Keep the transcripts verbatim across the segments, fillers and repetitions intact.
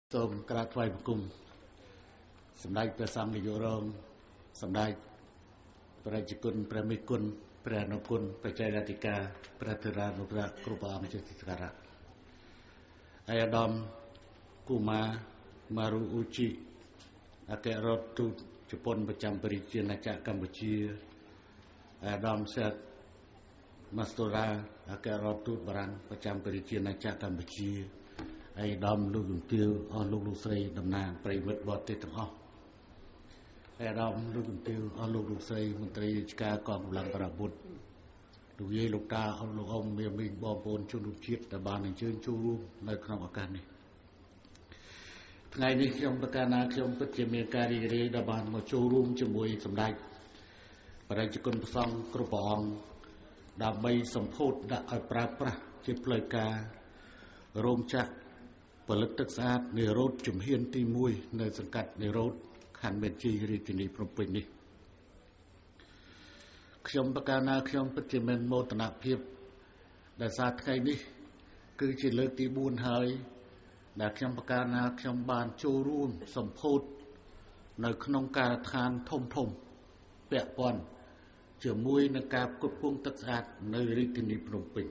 សូមក្រាបថ្វាយបង្គំសម្ដេចព្រះសង្ឃនាយករងសម្ដេចព្រះរាជគុណព្រះមេគុណព្រះអនុគុណបច្ចេកអធិការព្រះធរានុព្រះគ្រប់ព្រះអង្គជាទីសក្ការៈអាយដាមគូមាម៉ារូអ៊ូជីអគ្គរដ្ឋទូតជប៉ុនប្រចាំប្រជាជាតិណាចក្រកម្ពុជាអាយដាមសេតម៉ាស្តូរ៉ាអគ្គរដ្ឋទូតបារាំងប្រចាំប្រជាជាតិណាចក្រកម្ពុជាអាយដាមលោកជំទាវអស់លោកលោកស្រីតំណាងប្រិមិត្តបរទេសទាំងអស់អាយដាមលោកជំទាវអស់លោកលោកស្រីមន្ត្រីរាជការកងកម្លាំងបរិបុត្រលោកយាយលោកតាអស់លោកអ៊ំមេមីងបងប្អូនជនរួមជាតិដែលបានអញ្ជើញចូលរួមនៅក្នុងឱកាសនេះថ្ងៃនេះខ្ញុំប្រកាសថាខ្ញុំពិតជាមានការរីករាយដែលបានមកចូលរួមជាមួយសម្ដេចព្រះរាជគុណព្រះសង្ឃគ្រប់ព្រះអង្គដើម្បីសម្ពោធដាក់ឲ្យប្រើប្រាស់ជាផ្លូវការរោងចក្រផលិតទឹកស្អាតនិរោធជំហានទីមួយនៅសង្កាត់និរោធខណ្ឌមានជ័យរាជធានីភ្នំពេញនេះខ្ញុំប្រកាសថាខ្ញុំពិតជាមានមោទនភាពដែលសារថ្ងៃនេះគឺជាលើកទីបួនហើយដែលខ្ញុំប្រកាសថាខ្ញុំបានចូលរួមសម្ពោធនៅក្នុងការដ្ឋានធំធំពាក់ព័ន្ធជាមួយនឹងការផ្គត់ផ្គង់ទឹកស្អាតនៅរាជធានីភ្នំពេញ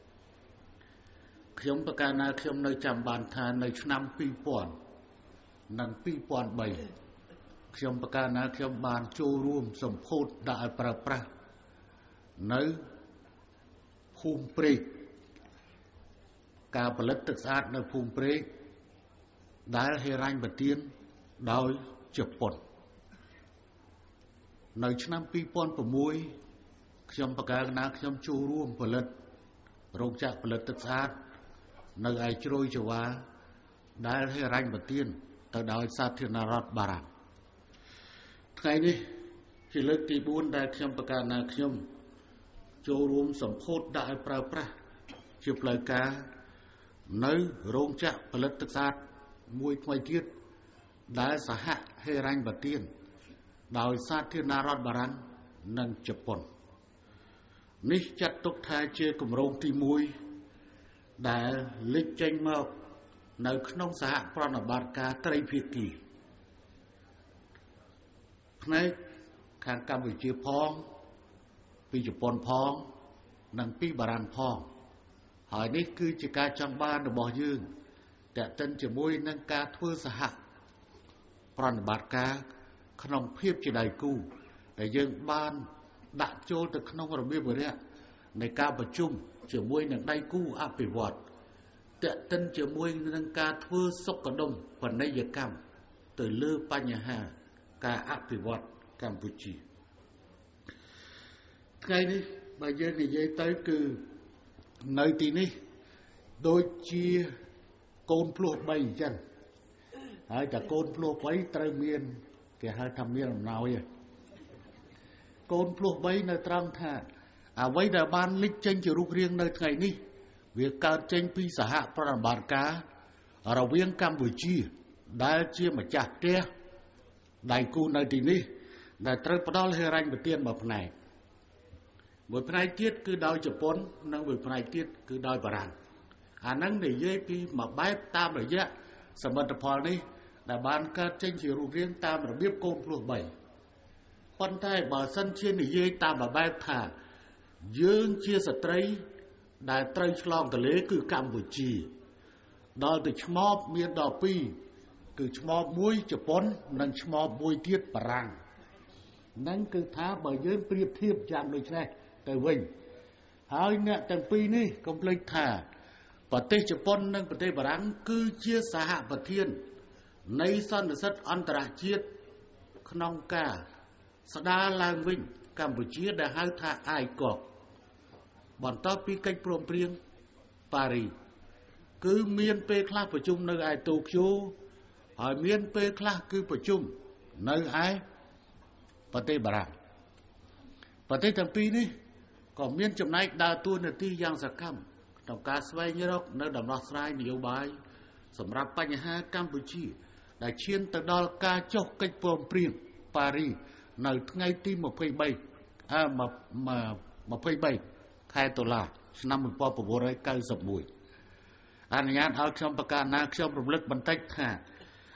ខ្ញុំប្រកាសថាខ្ញុំនៅចាំបានថានៅឆ្នាំពីរពាន់និងពីរពាន់បីខ្ញុំប្រកាសថាខ្ញុំបានចូលរួមសម្ពោធដាក់ឲ្យប្រើប្រាស់នៅភូមិព្រែកការផលិតទឹកស្អាតនៅភូមិព្រែកដែលហេរញ្ញប្បទានដោយជប៉ុននៅឆ្នាំពីរពាន់ប្រាំមួយខ្ញុំប្រកាសថាខ្ញុំចូលរួមផលិតរោងចក្រផលិតទឹកស្អាតនៅឯជ្រោយចវាដែលហេរញ្ញប្បទានទៅដោយសាធារណរដ្ឋបារាំងថ្ងៃនេះជាលើកទីបួនដែលខ្ញុំប្រកាសថាខ្ញុំចូលរួមសម្ពោធដាក់ឲ្យប្រើប្រាស់ជាផ្លូវការនៅរោងចក្រផលិតទឹកស្អាតមួយថ្មីទៀតដែលសហហេរញ្ញប្បទានដោយសាធារណរដ្ឋបារាំងនិងជប៉ុននេះចាត់ទុកថាជាគម្រោងទីមួយដែលលេចចេញមកនៅក្នុងសហប្រតិបត្តិការត្រីភាគីផ្នែកខាងកម្ពុជាផងពីជប៉ុនផងនិងពីបារាំងផងហើយនេះគឺជាការចង់បានរបស់យើងតែតិនជាមួយនឹងការធ្វើសហប្រតិបត្តិការក្នុងភាពជាដៃគូដែលយើងបានដាក់ចូលទៅក្នុងរបៀបវិរៈនៃការប្រជុំជាមួយនឹងដៃគូអភិវឌ្ឍតេតិនជាមួយនឹងការធ្វើសុខដុមពាណិជ្ជកម្មទៅលើបញ្ហាការអភិវឌ្ឍកម្ពុជាថ្ងៃនេះបើយើងនិយាយទៅគឺនៅទីនេះដូចជាកូនភ្លោះបីអញ្ចឹងហើយតែកូនភ្លោះបីត្រូវមានគេហៅថាមានអំណោយកូនភ្លោះបីនៅត្រង់ថាអ្វីដែលបានលេចចេញជារូបរាងនៅថ្ងៃនេះវាកើតចេញពីសហប្រតិបត្តិការរវាងកម្ពុជាដែលជាម្ចាស់ផ្ទះដៃគូនៅទីនេះដែលត្រូវផ្ដល់ហេរញ្ញប្បទានមួយផ្នែកមួយផ្នែកទៀតគឺដោយជប៉ុននិងមួយផ្នែកទៀតគឺដោយបារាំងអានឹងនិយាយពីមួយបែបតាមរយៈសមិទ្ធផលនេះដែលបានកើតចេញជារូបរាងតាមរបៀបកូនភ្លោះបីប៉ុន្តែបើសិនជានិយាយតាមបែបថាយើងជាស្ត្រីដែលត្រូវឆ្លងទន្លេគឺកម្ពុជាដល់ទៅឆ្មបមានដល់ពីរគឺឆ្មបមួយជប៉ុននិងឆ្មបមួយទៀតបារាំងហ្នឹងគឺថាបើយើងប្រៀបធៀបយ៉ាងដូចនេះទៅវិញហើយអ្នកទាំងពីរនេះកុំភ្លេចថាប្រទេសជប៉ុននិងប្រទេសបារាំងគឺជាសហប្រធាននៃសន្និសីទអន្តរជាតិក្នុងការស្ដារឡើងវិញកម្ពុជាដែលហៅថាអាយកកបន្ទាប់ពីកិច្ចព្រមព្រៀងប៉ារីសគឺមានពេលខ្លះប្រជុំនៅឯតូក្យូហើយមានពេលខ្លះគឺប្រជុំនៅឯប្រទេសបារាំងប្រទេសទាំងពីរនេះក៏មានចំណែកដើរតួនាទីយ៉ាងសកម្មក្នុងការស្វែងរកនៅដំណោះស្រាយនយោបាយសម្រាប់បញ្ហាកម្ពុជាដែលឈានទៅដល់ការចុះកិច្ចព្រមព្រៀងប៉ារីសនៅថ្ងៃទីម្ភៃបីអឺម្ភៃបីខែតុលាឆ្នាំmột nghìn chín trăm chín mươi mốtអនុញ្ញាតឲ្យខ្ញុំប្រកាសណាខ្ញុំរំលឹកបន្តិចថា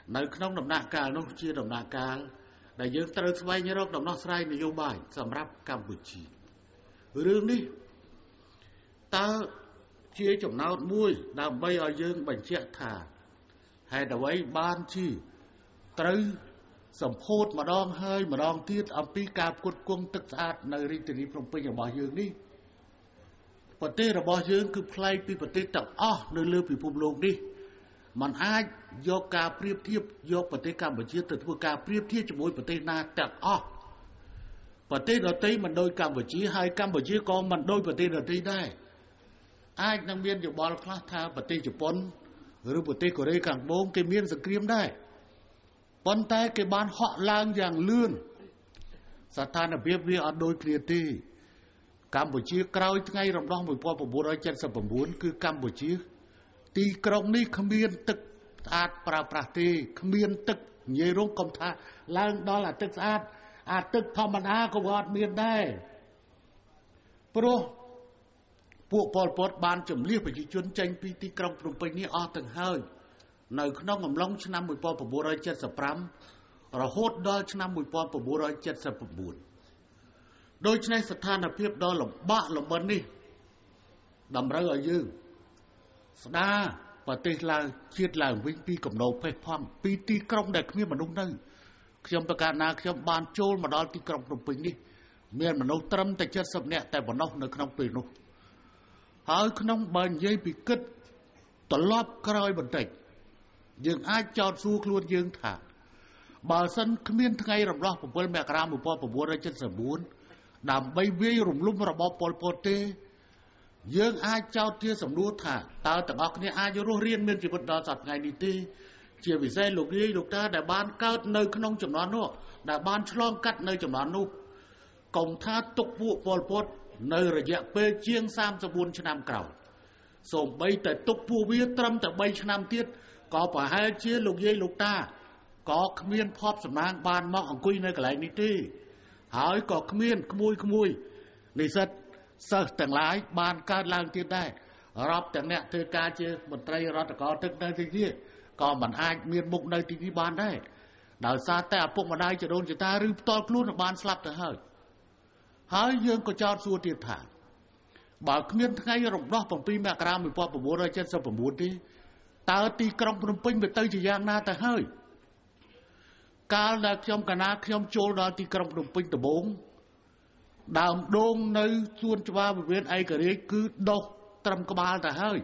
នៅក្នុងដំណាក់កាលនោះជាដំណាក់កាលដែលយើងត្រូវស្វែងរកដំណោះស្រាយនយោបាយសម្រាប់កម្ពុជារឿងនេះតើជាចំណោទមួយដើម្បីឲ្យយើងបញ្ជាក់ថាហេតុអ្វីបានជាត្រូវសម្ពោធម្ដងហើយម្ដងទៀតអំពីការផ្គត់ផ្គង់ទឹកស្អាតនៅរាជធានីភ្នំពេញរបស់យើងនេះប្រទេសរបស់យើងគឺប្លែកពីប្រទេសទាំងអស់នៅលើពិភពលោកនេះมันអាចយកការប្រៀបធៀបយកប្រទេសកម្ពុជាទៅធ្វើការប្រៀបធៀបជាមួយប្រទេសណាទាំងអស់ប្រទេសដទៃមិនដូចកម្ពុជាហើយកម្ពុជាក៏មិនដូចប្រទេសដទៃដែរអាចនឹងមានយោបល់ខ្លះថាប្រទេសជប៉ុនឬប្រទេសកូរ៉េខាងត្បូងគេមានសង្គ្រាមដែរប៉ុន្តែគេបានហក់ឡើងយ៉ាងលឿនស្ថានភាពវាអត់ដូចគ្នាទេកម្ពុជាក្រោយថ្ងៃរំដោះmột nghìn chín trăm bảy mươi chínគឺកម្ពុជាទីក្រុងនេះគ្មានទឹកស្អាតប្រើប្រាស់ទេគ្មានទឹកនិយាយរងកុំថាឡើងដល់អាទឹកស្អាតអាទឹកធម្មតាក៏អត់មានដែរព្រោះពួកប៉ុលពតបានជំលៀសប្រជាជនចេញពីទីក្រុងភ្នំពេញនេះអស់ទាំងហើយនៅក្នុងអំឡុងឆ្នាំmột nghìn chín trăm bảy mươi lămរហូតដល់ឆ្នាំmột nghìn chín trăm bảy mươi chínដូច្នេះស្ថានភាពដ៏លំបាកលំបិននេះតម្រូវឲ្យយើងស្ដារប្រទេសឡើងជាតិឡើងវិញពីកំណោភេទផំពីទីក្រុងដែលគ្មានមនុស្សនៅខ្ញុំប្រកាសណាខ្ញុំបានចូលមកដល់ទីក្រុងភ្នំពេញនេះមានមនុស្សត្រឹមតែ七十នាក់តែប៉ុណ្ណោះនៅក្នុងពេលនោះហើយក្នុងបើនិយាយពីគិតត្រឡប់ក្រោយបន្តិចយើងអាចចោទសួរខ្លួនយើងថាបើសិនគ្មានថ្ងៃរំដោះbảyមករាmột nghìn chín trăm bảy mươi chínដើម្បីវាយរំលំរបបប៉ុលពតទេយើងអាចចោទជាសំណួរថាតើទាំងអស់គ្នាអាចរស់រានមានជីវិតដល់សប្តាហ៍នេះទេជាពិសេសលោកយាយលោកតាដែលបានកើតនៅក្នុងចំនួននោះដែលបានឆ្លងកាត់នៅចំនួននោះកុំថាទុកពួកប៉ុលពតនៅរយៈពេលជាងសាមសិបបួនឆ្នាំក្រោយសូម្បីតែទុកពួកវាត្រឹមតែបីឆ្នាំទៀតក៏ប្រហែលជាលោកយាយលោកតាក៏គ្មានភ័ព្វសំណាងបានមកអង្គុយនៅកន្លែងនេះទេហើយក៏គ្មានក្មួយក្មួយនិស្សិតសិស្សទាំងឡាយបានកើតឡើងទៀតដែររាប់ទាំងអ្នកធ្វើការជាមន្ត្រីរដ្ឋបាលទឹកនៅទីនេះក៏មិនអាចមានមុខនៅទីនេះបានដែរដោយសារតែឪពុកម្ដាយចដូនចតាឬផ្ទាល់ខ្លួនបានស្លាប់ទៅហើយហើយយើងក៏ចោទសួរទៀតថាបើគ្មានថ្ងៃរំដោះbảyមករាmột nghìn chín trăm bảy mươi chínទេតើទីក្រុងភ្នំពេញវាទៅជាយ៉ាងណាទៅហើយកាលដែលខ្ញុំកណាខ្ញុំចូលដល់ទីក្រុងភ្នំពេញដំបូងដើមដូងនៅសួនច្បារវិមានឯករាជ្យគឺដុះត្រឹមក្បាលទៅហើយ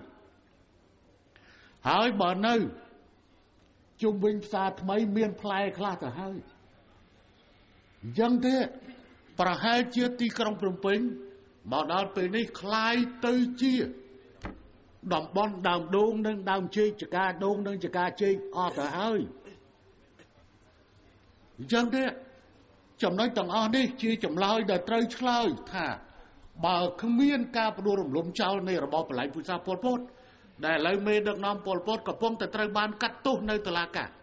ហើយបើនៅជុំវិញផ្សារថ្មីមានផ្លែខ្លះទៅហើយអញ្ចឹងទេប្រហែលជាទីក្រុងភ្នំពេញមកដល់ពេលនេះคล้ายទៅជាតំបន់ដើមដូងនិងដើមចេកចកាដូងនិងចកាចេកអស់ទៅហើយអញ្ចឹងទេចំណុចទាំងអស់នេះជាចម្លើយដែលត្រូវឆ្លើយថាបើគ្មានការផ្ដួលរំលំចោលនៃរបបបល្ល័ង្កពូជសាសន៍ប៉ុលពតដែលឥឡូវមេដឹកនាំប៉ុលពតកំពុងតែត្រូវបានកាត់ទោសនៅតុលាការ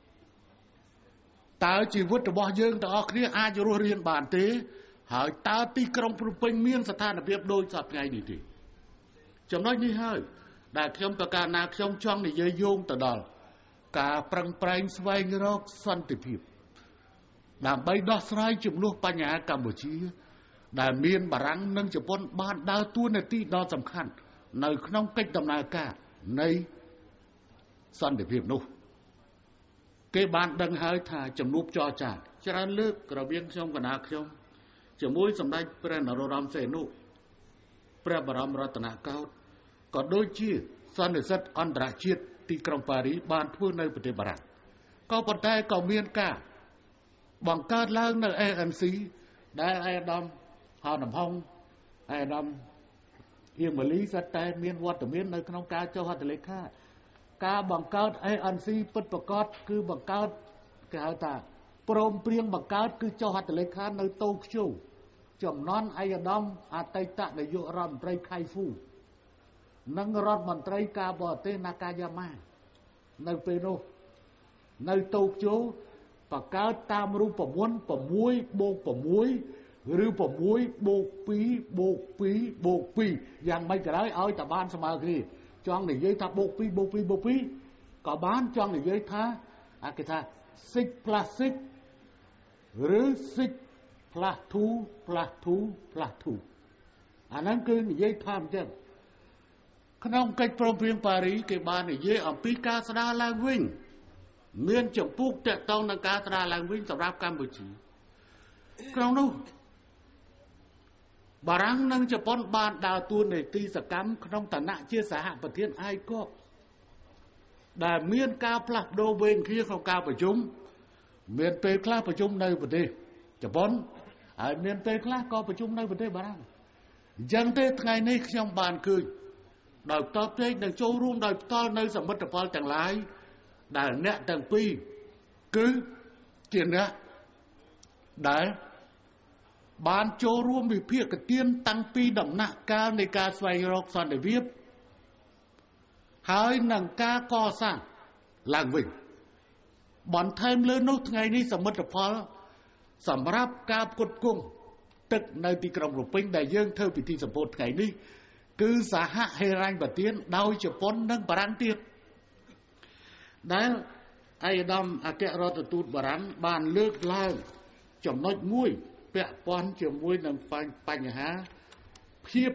តើជីវិតរបស់យើងទាំងអស់គ្នាអាចរស់រានបានទេហើយតើទីក្រុងភ្នំពេញមានស្ថានភាពដូចសប្តាហ៍នេះទេចំណុចនេះហើយដែលខ្ញុំប្រកាសណាខ្ញុំចង់និយាយយោងទៅដល់ការប្រឹងប្រែងស្វែងរកសន្តិភាពដើម្បីដោះស្រាយចំនួនបញ្ហាកម្ពុជាដែលមានបារាំងនិងជប៉ុនបានដើរតួនាទីដ៏សំខាន់នៅក្នុងកិច្ចដំណើរការនៃសន្តិភាពនោះគេបានដឹងហើយថាចំនួនចរចាច្រើនលើករវាងខ្ញុំកណាខ្ញុំជាមួយសម្ដេចព្រះនរោត្តមសីហនុព្រះបរមរតនកោដ្ឋក៏ដូចជាសន្និសីទអន្តរជាតិទីក្រុងប៉ារីសបានធ្វើនៅប្រទេសបារាំងក៏ប៉ុន្តែក៏មានការបង្កើតឡើងនៅ เอ เอ็น ซี ដែលអាយដាមហៅដំហងអាយដាមហៀងម៉ាលីសិតតែមានវត្តមាននៅក្នុងការចុះហត្ថលេខាការបង្កើត เอ เอ็น ซี ពិតប្រាកដគឺបង្កើតគេហៅថាព្រមព្រៀងបង្កើតគឺចុះហត្ថលេខានៅតូក្យូចំណន់អាយដាមអតីតនាយករដ្ឋមន្ត្រីខៃហ្វូនិងរដ្ឋមន្ត្រីការបរទេសណាកាយ៉ាម៉ានៅពេលនោះនៅតូក្យូបង្កើតតាមរូបមន្ត6បូក6ឬ6បូក2បូក2បូក2យ៉ាងម៉េចក៏ដោយឲ្យតែបានស្មើគ្នាចង់និយាយថាបូក2បូក2បូក2ក៏បានចង់និយាយថាអាគេថា six plus six ឬ six plus two plus two plus two អាហ្នឹងគឺនិយាយថាអញ្ចឹងក្នុងកិច្ចព្រមព្រៀងប៉ារីគេបាននិយាយអំពីការស្ដារឡើងវិញមានចម្ពោះតកតងនឹងការស្ដារឡើងវិញសម្រាប់កម្ពុជាក្នុងនោះបារាំងនិងជប៉ុនបានដើរតួនាទីសកម្មក្នុងឋានៈជាសហប្រធានអាយកកដែលមានការផ្លាស់ប្ដូរវេនគ្នាក្នុងការប្រជុំមានពេលខ្លះប្រជុំនៅប្រទេសជប៉ុនហើយមានពេលខ្លះក៏ប្រជុំនៅប្រទេសបារាំងអញ្ចឹងទេថ្ងៃនេះខ្ញុំបានឃើញដោយតបទេនឹងចូលរួមដោយផ្ទាល់នៅសមិទ្ធផលទាំងឡាយដែលអ្នកទាំងពីរគឺជាអ្នកដែលបានចូលរួមវិភាគទានតាំងពីដំណាក់កាលនៃការស្វែងរកសន្តិភាពហើយនឹងការកសាងឡើងវិញបន្ថែមលើនោះថ្ងៃនេះសមិទ្ធផលសម្រាប់ការផ្គត់ផ្គង់ទឹកនៅទីក្រុងភ្នំពេញដែលយើងធ្វើពិធីសម្ពោធថ្ងៃនេះគឺសហហេរញ្ញប្បទានដោយជប៉ុននិងបារាំងទៀតដែលឯកឧត្តមអគ្គរដ្ឋទូតបារាំងបានលើកឡើងចំណុចមួយពាក់ព័ន្ធជាមួយនឹងបញ្ហាភាព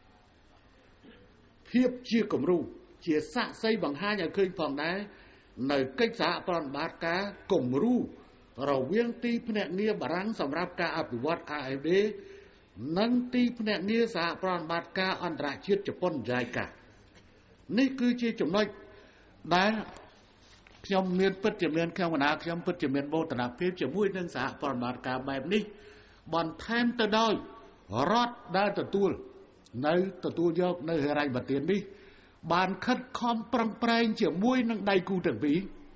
ភាពជាគំរូជាសាក្សីបង្ហាញឲ្យឃើញផងដែរនៅកិច្ចសហប្រតិបត្តិការគំរូរវាងទីភ្នាក់ងារបារាំងសម្រាប់ការអភិវឌ្ឍ អា អេហ្វ ឌេ និងទីភ្នាក់ងារសហប្រតិបត្តិការអន្តរជាតិជប៉ុន JICA នេះគឺជាចំណុចដែលខ្ញុំមានពិតជាមានខ្ញុំកណាខ្ញុំពិតជាមានបូតនភាពជាមួយនឹងសហប្រតិបត្តិការបែបនេះបន្ថែមទៅដោយរដ្ឋដែលទទួលនៅទទួលយកនៅហេរញ្ញប្បទាននេះបានខិតខំប្រឹងប្រែងជាមួយនឹងដៃគូទាំងពីរ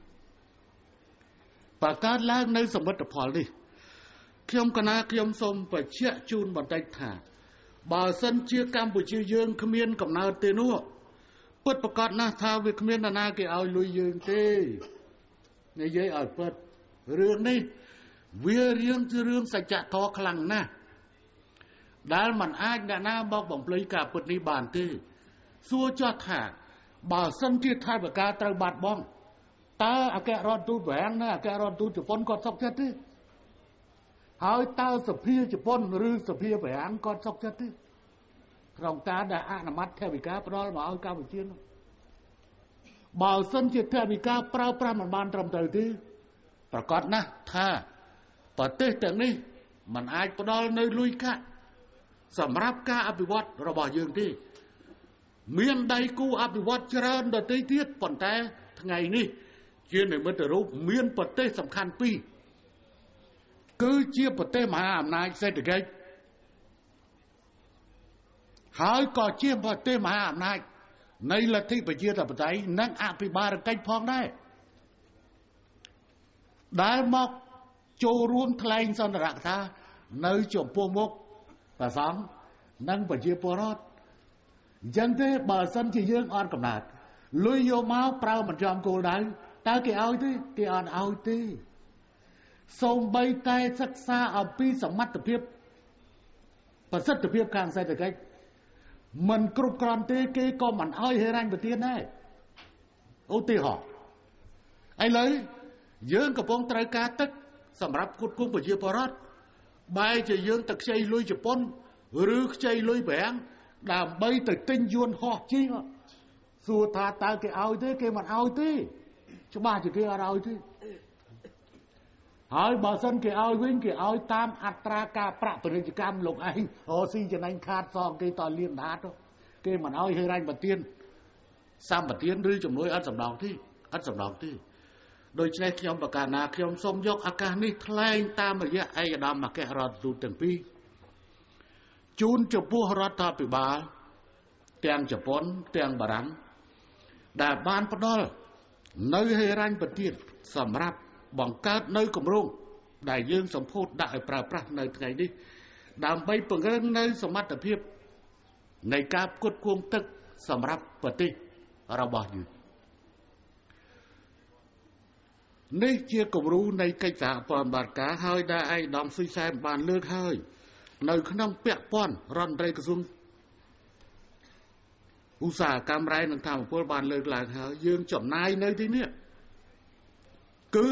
បង្កើតឡើងនៅសមិទ្ធផលនេះខ្ញុំកណាខ្ញុំសូមបញ្ជាក់ជូនបន្តិចថាបើសិនជាកម្ពុជាយើងគ្មានកំណើតទេនោះពិតប្រកបណាស់ថាវាគ្មាននរណាគេឲ្យលុយយើងទេនិយាយឲ្យពិតរឿងនេះវារៀងជារឿងសច្ចធម៌ខ្លាំងណាស់ដែលมันអាចអ្នកណាមកបំភ្លៃការពិតនេះបានទេសួរចោះថាបើសិនជាថវិកាត្រូវបាត់បង់តើអគ្គរដ្ឋទូតបារាំងនិងអគ្គរដ្ឋទូតជប៉ុនគាត់សុខចិត្តទេហើយតើសភាជប៉ុនឬសភាបារាំងគាត់សុខចិត្តទេក្នុងការដែលអនុម័តថវិកាផ្ដល់មកឲ្យកម្ពុជានោះបើសិនជាថវិកាប្រើប្រាស់មិនបានត្រឹមត្រូវទេប្រកាសណាស់ថាប្រទេសទាំងនេះมันអាចផ្ដល់នៅលុយកាក់សម្រាប់ការអភិវឌ្ឍរបស់យើងទេមានដៃគូអភិវឌ្ឍច្រើនដទៃទៀតប៉ុន្តែថ្ងៃនេះជានិមិត្តរូបមានប្រទេសសំខាន់ពីរគឺជាប្រទេសមហាអំណាចសេដ្ឋកិច្ចហើយក៏ជាប្រទេសមហាអំណាចនៃលទ្ធិប្រជាធិបតេយ្យនិងអភិបាលកិច្ចផងដែរដែលមកចូលរួមថ្លែងសន្ទរកថានៅចំពោះមុខព្រះសង្ឃនិងប្រជាពលរដ្ឋអញ្ចឹងទេបើសិនជាយើងអត់កំណត់លុយយកមកប្រើមិនចំគោលដៅតើគេឲ្យទេគេអត់ឲ្យទេសូម្បីតែសិក្សាអំពីសមត្ថភាពប្រសិទ្ធភាពខាងសេដ្ឋកិច្ចមិនគ្រប់គ្រាន់ទេគេក៏មិនឲ្យហេរញ្ញប្បទានដែរឧទាហរណ៍ឥឡូវយើងកំពុងត្រូវការទឹកសម្រាប់ផ្គត់ផ្គង់ប្រជាពលរដ្ឋបែរជាយើងទៅខ្ចីលុយជប៉ុនឬខ្ចីលុយបារាំងដើម្បីទៅទិញយួនហោះជិះសួរថាតើគេឲ្យទេគេមិនឲ្យទេច្បាស់ជាគេអត់ឲ្យទេហើយបើសិនគេឲ្យវិញគេឲ្យតាមអត្រាការប្រាក់ពាណិជ្ជកម្មលោកឯងអូស៊ីចំណេញខាតសងគេតលៀនដាតគេមិនឲ្យហេរញ្ញប្បទានសម្បទានឬជំនួយអត់សំដងទេអត់សំដងទេដូច្នេះខ្ញុំប្រកាសណាខ្ញុំសូមយកឱកាសនេះថ្លែងតាមរយៈឯកឧត្តមអគ្គរដ្ឋទូតទាំងពីរជូនចំពោះរដ្ឋាភិបាលទាំងជប៉ុនទាំងបារាំងដែលបានផ្ដល់នៅហេរញ្ញប្បទានសម្រាប់បង្កើតនៅគម្រោងដែលយើងសម្ពោធដាក់ឲ្យប្រើប្រាស់នៅថ្ងៃនេះដើម្បីពង្រឹងនៅសមត្ថភាពនៃការផ្គត់ផ្គង់ទឹកសម្រាប់ប្រទេសរបស់យើងនេះជាគំរូនៃកិច្ចសហប្រតិបត្តិការហើយដែលឯកឧត្តមសុយសែនបានលើកហើយនៅក្នុងពាក់ព័ន្ធរដ្ឋមន្ត្រីក្រសួងឧស្សាហកម្មរ៉ែនិងធម្មពលបានលើកឡើងហើយយើងចំណាយនៅទីនេះគឺ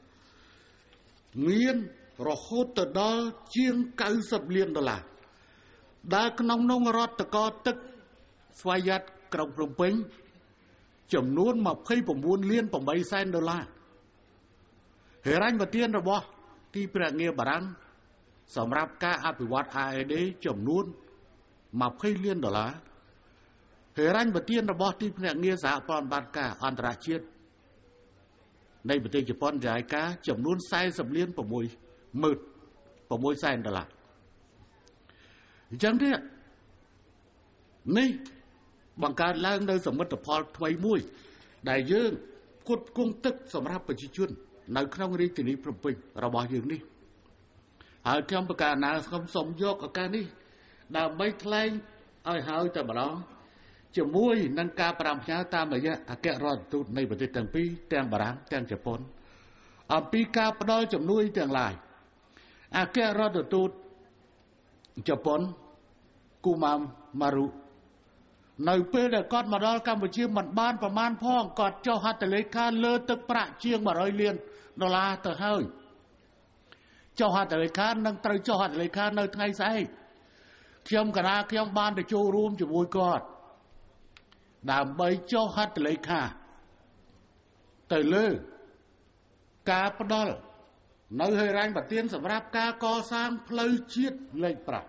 មានរហូតទៅដល់ជាងเก้าสิบលានដុល្លារដែលក្នុងនោះរដ្ឋកោទឹកស្វយ័តក្រុងភ្នំពេញចំនួនยี่สิบเก้าលានแปดแสนដុល្លារហេរញ្ញប្បទានរបស់ទីភ្នាក់ងារបារាំងសម្រាប់ការអភិវឌ្ឍ អា អេ ឌី ចំនួនยี่สิบលានដុល្លារហេរញ្ញប្បទានរបស់ទីភ្នាក់ងារសហប្រតិបត្តិការអន្តរជាតិនៃប្រទេសជប៉ុនចាយការចំនួនสี่สิบលានหกหมื่นหกแสนដុល្លារអញ្ចឹងទេនេះបង្កើតឡើងនៅសមិទ្ធផលថ្មីមួយដែលយើងផ្គត់ផ្គង់ទឹកសម្រាប់ប្រជាជននៅក្នុងរាជធានីភ្នំពេញរបស់យើងនេះហើយខ្ញុំប្រកាសណាខ្ញុំសូមយកឱកាសនេះដើម្បីថ្លែងឲ្យហើយតែម្ដងជាមួយនឹងការប្រាំផ្ញើតាមរយៈអគ្គរដ្ឋទូតនៃប្រទេសទាំងពីរទាំងបារាំងទាំងជប៉ុនអំពីការផ្ដល់ជំនួយទាំងឡាយអគ្គរដ្ឋទូតជប៉ុនគូម៉ាម៉ារុនៅពេលដែលគាត់មកដល់កម្ពុជាមិនបានប្រមាណផងគាត់ចុះហត្ថលេខាលើទឹកប្រាក់ជាងmột trămលានដុល្លារទៅហើយចុះហត្ថលេខានឹងត្រូវចុះហត្ថលេខានៅថ្ងៃស្អែកខ្ញុំកណាខ្ញុំបានទៅចូលរួមជាមួយគាត់ដើម្បីចុះហត្ថលេខាទៅលើការផ្ដល់នៅហិរញ្ញប្បទានសម្រាប់ការកសាងផ្លូវជាតិលេខប្រាក់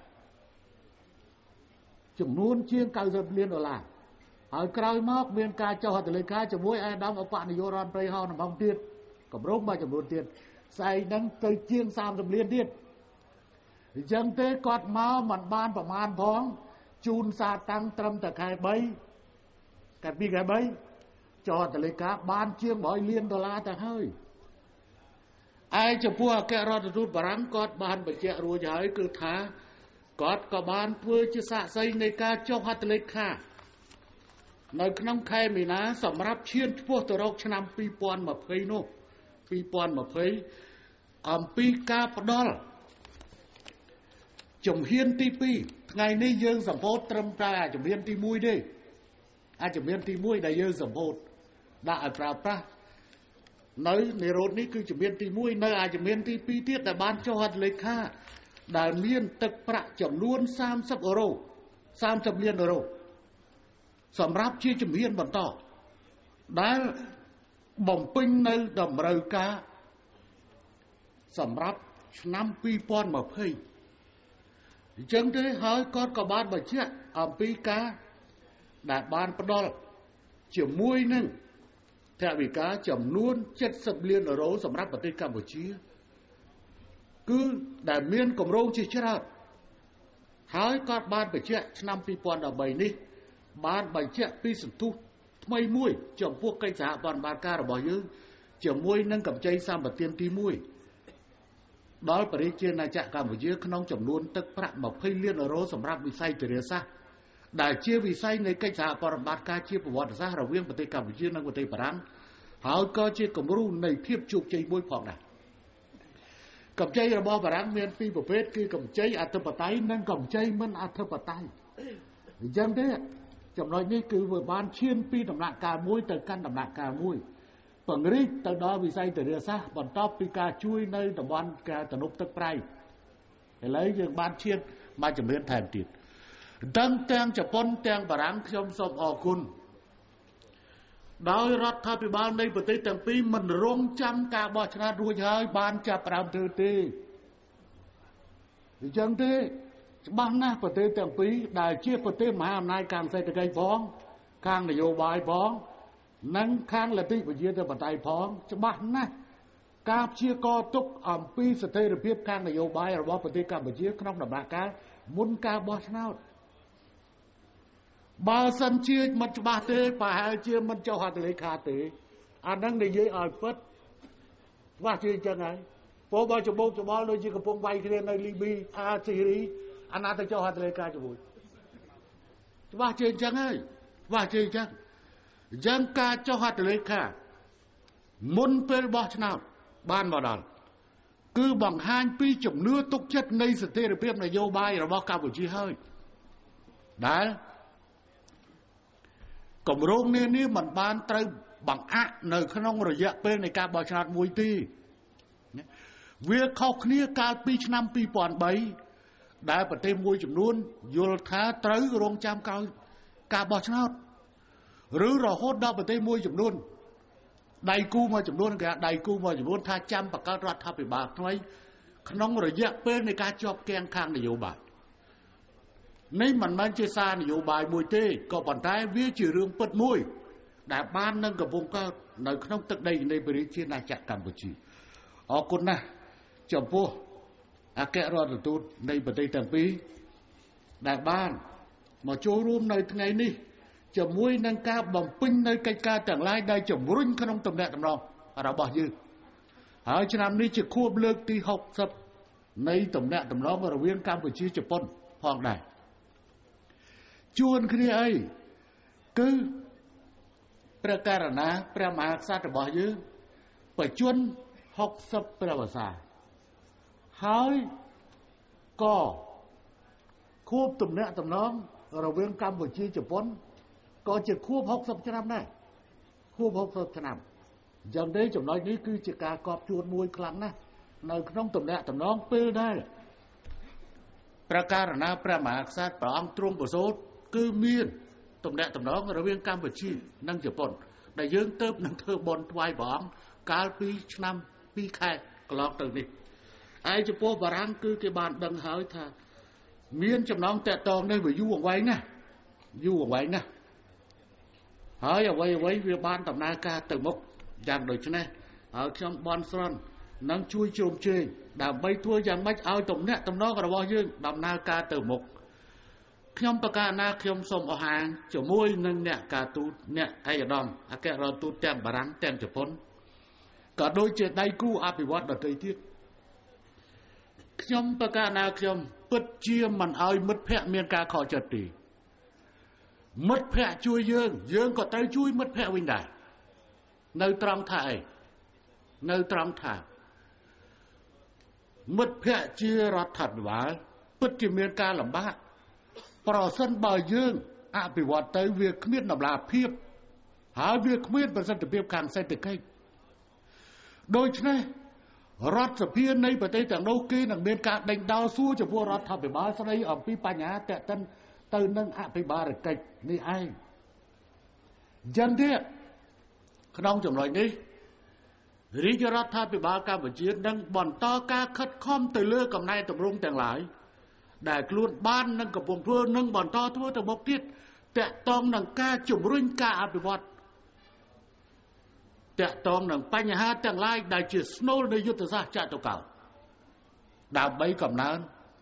ចំនួនជាងเก้าสิบលានដុល្លារហើយក្រោយមកមានការចុះហត្ថលេខាជាមួយអាដាមឧបនាយករដ្ឋមន្ត្រីហៅដំណទៀតកម្រងមួយចំនួនទៀតស្អែកហ្នឹងទៅជាងสามสิบលានទៀតអញ្ចឹងទេគាត់មកមិនបានប្រមាណផងជូនសារតាំងត្រឹមតែខែបីខែពីរខែបីចុះហត្ថលេខាបានជាងmột trămលានដុល្លារទៅហើយឯចំពោះអគ្គរដ្ឋទូតបារាំងគាត់បានបញ្ជាក់រួចហើយគឺថាគាត់ក៏បានធ្វើជាសាក្សីនៃការចុះហត្ថលេខានៅក្នុងខែមីនាសម្រាប់ឈានឆ្ពោះទៅរកឆ្នាំពីរពាន់ยี่สิบនោះពីរពាន់ยี่สิบអំពីការផ្ដល់ជំហានទីពីរថ្ងៃនេះយើងសម្ពោធត្រឹមតែជំហានទីមួយទេអាជំហានទីមួយដែលយើងសម្ពោធដាក់ឲ្យប្រើប្រាស់នៅនិរោធនេះគឺជំហានទីមួយនៅអាជំហានទីពីរទៀតដែលបានចុះហត្ថលេខាដែលមានទឹកប្រាក់ចំនួនสามสิบអឺរ៉ូสามสิบលានអឺរ៉ូសម្រាប់ជាជំហានបន្តដែលបំពេញនៅតម្រូវការសម្រាប់ឆ្នាំពីរពាន់ยี่สิบអញ្ចឹងទេហើយគាត់ក៏បានបញ្ជាក់អំពីការដែលបានផ្ដល់ជាមួយនឹងថវិកាចំនួន70លានអឺរ៉ូសម្រាប់ប្រទេសកម្ពុជាគឺដែលមានគម្រោងជាច្រើនហើយគាត់បានបញ្ជាក់ឆ្នាំពីរពាន់ដប់បីនេះបានបញ្ជាក់ពីសន្ទុះថ្មីមួយចំពោះកិច្ចសហប្រតិបត្តិការរបស់យើងជាមួយនឹងកម្ចីសម្បទានទីមួយដល់ប្រជាណាចក្រកម្ពុជាក្នុងចំនួនទឹកប្រាក់ยี่สิบលានអឺរ៉ូសម្រាប់វិស័យធារាសាស្ត្រដែលជាវិស័យនៃកិច្ចសហប្រតិបត្តិការជាប្រវត្តិសាស្ត្ររវាងប្រទេសកម្ពុជានិងប្រទេសបារាំងហើយក៏ជាគំរូនៃភាពជោគជ័យមួយផងដែរកម្ចីរបស់បារាំងមានពីរប្រភេទគឺកម្ចីអធិបតេយ្យនិងកម្ចីមិនអធិបតេយ្យអញ្ចឹងទេចំណុចនេះគឺវាបានឈានពីដំណាក់កាលមួយទៅកាន់ដំណាក់កាលមួយពង្រីកទៅដល់វិស័យធារាសាស្ត្របន្ទាប់ពីការជួយនៅតំបន់ការទំនប់ទឹកប្រៃឥឡូវយើងបានឈានមកជំរាបថែមទៀតទាំងទាំងជប៉ុនទាំងបារាំងខ្ញុំសូមអរគុណដោយរដ្ឋាភិបាលនៃប្រទេសទាំងពីរមិនរងចាំការបោះឆ្នោតរួចហើយបានចាប់ផ្ដើមធ្វើទេអញ្ចឹងទេច្បាស់ណាស់ប្រទេសទាំងពីរដែលជាប្រទេសមហាអំណាចខាងសេដ្ឋកិច្ចផងខាងនយោបាយផងនិងខាងលទ្ធិប្រជាធិបតេយ្យផងច្បាស់ណាស់ការព្យាករណ៍ទុកអំពីស្ថិរភាពខាងនយោបាយរបស់ប្រទេសកម្ពុជាក្នុងដំណាក់កាលមុនការបោះឆ្នោតបើសិនជាមិនច្បាស់ទេប្រហែលជាមិនចុះហត្ថលេខាទេអានឹងនិយាយឲ្យពិតច្បាស់ជាអញ្ចឹងហើយព្រោះបើច្បោកច្បល់ដូចជាកំពុងវាយគ្នានៅលីប៊ីអាស៊ីរីអាណាទៅចុះហត្ថលេខាជាមួយច្បាស់ជាអញ្ចឹងហើយច្បាស់ជាអញ្ចឹងអញ្ចឹងការចុះហត្ថលេខាមុនពេលបោះឆ្នោតបានមកដល់គឺបង្ហាញពីជំនឿទុកចិត្តនៃស្ថិរភាពនយោបាយរបស់កម្ពុជាហើយដែលគម្រោងនានាមិនបានត្រូវ bằng ác nơi không rồi dạ bên này ca bảo chặt mùi ti việc khóc nia ca pi năm pi bọn bấy đại bờ tây mùi chủng luôn vô thá tới rong cham cao ca bảo chặt rứ rồi hốt đó bờ tây mùi chủng luôn đầy cu mà chủng luôn cả đầy cu mà chủng luôn tha cham bạc cao rát tháp bị bạc thôi không rồi dạ bên này ca chọc keng khang này vô bạc nếu mình mang chia xa này vô bài mùi tê có bàn tay viết trừ rương bật mùi đã ban nâng cả vùng cao nơi không tất đây này bởi chia này chặt Campuchia ở con nè chồng vô à kẻ rồi là tôi này bởi đây tầng bí đã ban mà chỗ rùm nơi ngày ní chồng mùi nâng ca bằng pinh nơi cây ca tầng lai đây chồng rinh không tầm đẹp tầm lòng à đó bỏ dư ở trên năm ní chỉ khu lực tí học sập nơi tầm đẹp tầm lòng ở viên Campuchia chụp bôn hoàng đài chuồn cái ấy cứประการนะประมาศาสตร์บ่ยื้อไปชวนหกสิบประวัติศาสตร์หายก็ควบตุ่มเนื้อตุ่มน้องเราเวียงกัมพูชีญี่ปุ่นก็จะควบหกสิบชนะได้ควบหกสิบชนะอย่างนี้จำนวนนี้คือจะการกอบชวนมวยครั้งนะในน้องตุ่มเนื้อตุ่มน้องเปิดได้ประการนะประมาศาสตร์ปรองตรงประโสดคือเมียนตุ่มแดดตุ่มน้องเราเวียงกัมพูชีนั่งญี่ปุ่นได้ยืงเติบนั่งเธอบอลทวายบองกาลปีชนำปีแค่กลอกตึงนี่ไอ้ญี่ปุ่นบารังคือที่บ้านดังหายท่าเมียนจำน้องแต่ตองได้ไปยู่ไว้นะยู่ไว้นะหายเอาไว้ไว้เวียบ้านตุ่มนากาตึงมุกอย่างโดยเฉพาะเอาช่องบอลซ้อนนั่งช่วยโจมเชยดำใบทั่วอย่างไม่เอาตุ่มเนี่ยตุ่มน้องเราบอกยืงดำนากาตึงมุกขยมประกาศนาขยมสมอาหารจะมวยนึงเนี่ยกาตูเนี่ยไอ้ดอมอาแกเราตูแต้มบารังแต้มจะพ้นก็โดยเจตได้กู้อภิวัตรโดยที่ขยมประกาศนาขยมปิดเจียมมันเอามัดแพะเมียนกาขอจัดตีมัดแพะช่วยเยื้องเยื้องก็ได้ช่วยมัดแพะวิ่งได้ในตรังถ่ายในตรังถ่ายมัดแพะเจียรัดถัดหวาปิดเจียมเมียนกาลำบากปราศน์บ่อยยืงอภิวัตเตยเวียกเมียนนำลาเพียบหาเวียกเมียนเป็นสันติเพียบการเศรษฐกิจโดยเฉพาะรัฐเพียรในประเทศต่างโลกกีนังเมียนการเด้งดาวสู้จะพวกรัฐทำไปบ้าสไลออกปีปัญญาแต่ตันเตินนั่งอภิบาลกิจนี่ไอ้ยันเดียขนมจำลอยนี้ริจรัฐทำไปบ้าการบัญชีนั่งบ่อนต่อการคัดข้อมตือเลือกกับนายตำรวจแต่งหลายได้กลุ่นบ้านนั่งกับวงเพื่อนนั่งบ่อนต่อทั่วแต่บกทิศแต่ตองนั่งกาจุ่มรุ่งกาอภิวัตแต่ตองนั่งปัญหาแต่งไล่ได้เชื่อสโนว์ในยุทธศาสตร์ชาติเก่าดาวใบกับนั้น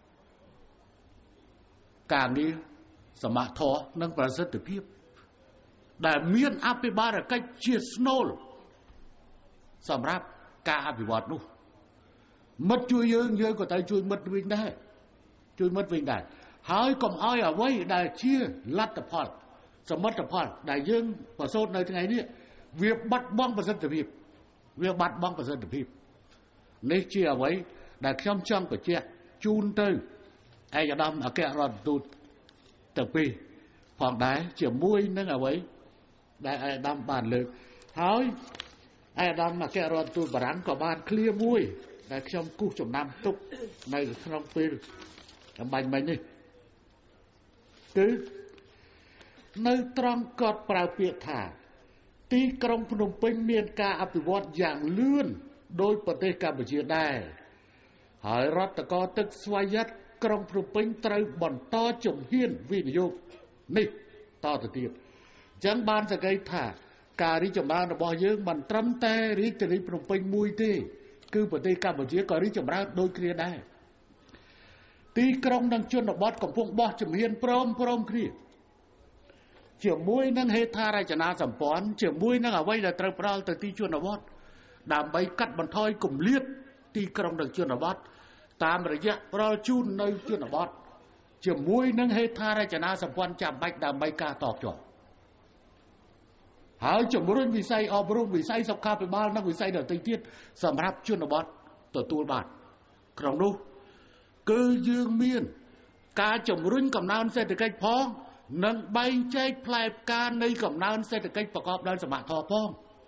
การนี้สมาทอนั่งประสิทธิภาพได้เมียนอภิบาลก็เชื่อสโนว์สำหรับการอภิวัตนู้มัดช่วยยืนยืนก็ได้ช่วยมัดวิ่งได้ช่วยมัดวิ่งได้หายกลมอ้อยเอาไว้ได้เชื่อรัฐพลสมัติพลได้ยืนประสบในที่ไหนเนี่ยเวียบบัดบ้องประสิทธิภาพเวียบบัดบ้องประสิทธิภาพนี่เชื่อไว้ได้ข้ามช่างไปเจ้าจูนเตยไอ้ยาดำอาแกรอนตูดตะปีผ่องได้เชื่อมวยนั่งเอาไว้ได้ไอ้ดำบานเลยหายไอ้ดำอาแกรอนตูดบารังกับบานเคลียมวยได้ข้ามกู้จมน้ำตุกในขนมปีทำไมไม่นี่คือในตรังกอดปลาเปียถ่าตีกรงพนมเพ็งเมียนกาอภิวัตอย่างเลื่อนโดยประเทศกัมพูชาได้หายรัฐกอตึกสวายัดกรงพนมเพ็งไตรบ่อนต่อจมเฮียนวินิโยกนี่ต่อตะเตียบจังบานสกายถ่าการิจมาระบอยเยื้องมันตรำแต่ริจริพนมเพ็งมวยที่คือประเทศกัมพูชาก็ริจมาโดยเคลียร์ได้ตีกรงดังชนบอดของพวกบอสจมเฮียนพร้อมพร้อมเคลียร์เชื่อมวยนั่งเฮธาราชนาสัมปอนเชื่อมวยนั่งเอาไว้แต่ตระปราลแต่ตีชนบอดดามใบกัดบรรทอยกลุ่มเลียดตีกรงดังชนบอดตามระยะปราลจูนในชนบอดเชื่อมวยนั่งเฮธาราชนาสัมปอนจับใบดามใบกาตอกจ่อหาจมรุ่นวิสัยออบรุ่นวิสัยสับขาไปบ้านนั่งวิสัยเดินตีเทียดสำหรับชนบอดตัวตัวบาดกรงนู้คือยืงเมียนการจมรุ่นกับนานเศรษฐกิจพ้องนั่งใบใจแผลการในกับนานเศรษฐกิจประกอบด้านสมาทอพ้อง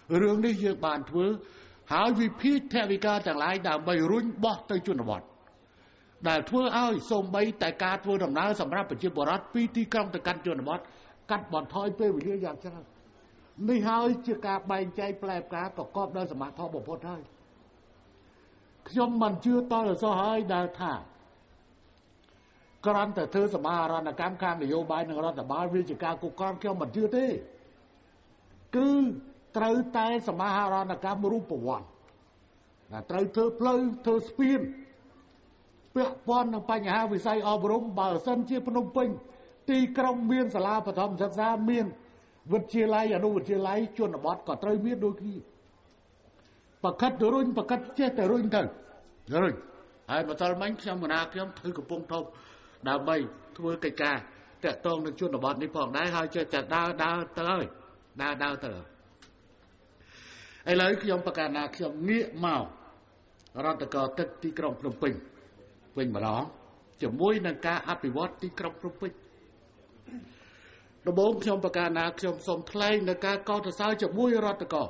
រឿងនេះយើងបានធ្វើហើយវិភាគថវិកាទាំងឡាយដើម្បីរុញបោះទៅជនបទដែលធ្វើឲ្យសូម្បីតែការធ្វើដំណើរសម្រាប់ប្រជាពលរដ្ឋពីទីក្រុងទៅកាន់ជនបទកាត់បន្ថយពេលវេលាយ៉ាងច្រើននេះហើយជាការបែងចែកផ្លែផ្កាប្រកបដោយសមាធិបំផុតហើយខ្ញុំមិនជឿតរសោះហើយដែលថាគ្រាន់តែធ្វើសមាហរណកម្មខាងនយោបាយនិងរដ្ឋបាលវាជាការគុកក្រខ្ញុំមិនជឿទេគឺត្រូវតែសមាហរណកម្មរូបវ័ន្តដែលត្រូវធ្វើផ្លូវធ្វើស្ពានពាក់ព័ន្ធនឹងបញ្ហាវិស័យអប់រំបើសិនជាភ្នំពេញទីក្រុងមានសាលាបឋមសិក្សាមានវិទ្យាល័យអនុវិទ្យាល័យជនបទក៏ត្រូវមានដូចគ្នាប្រកាសទៅរុញប្រកាសចេះតែរុញទៅរុញហើយបន្តមិញខ្ញុំកណាខ្ញុំធ្វើកំពុងធំដើម្បីធ្វើកិច្ចការតាក់ទងនឹងជនបទនេះផងដែរហើយចេះតែដើរដើរទៅហើយដើរដើរទៅឥឡូវខ្ញុំប្រកាសណាខ្ញុំងាកមករដ្ឋកោទឹកទីក្រុងភ្នំពេញវិញម្ដងជាមួយនឹងការអភិវឌ្ឍទីក្រុងភ្នំពេញដំបូងខ្ញុំប្រកាសណាខ្ញុំសូមថ្លែងនៅការកោតសរសើរជាមួយរដ្ឋកោ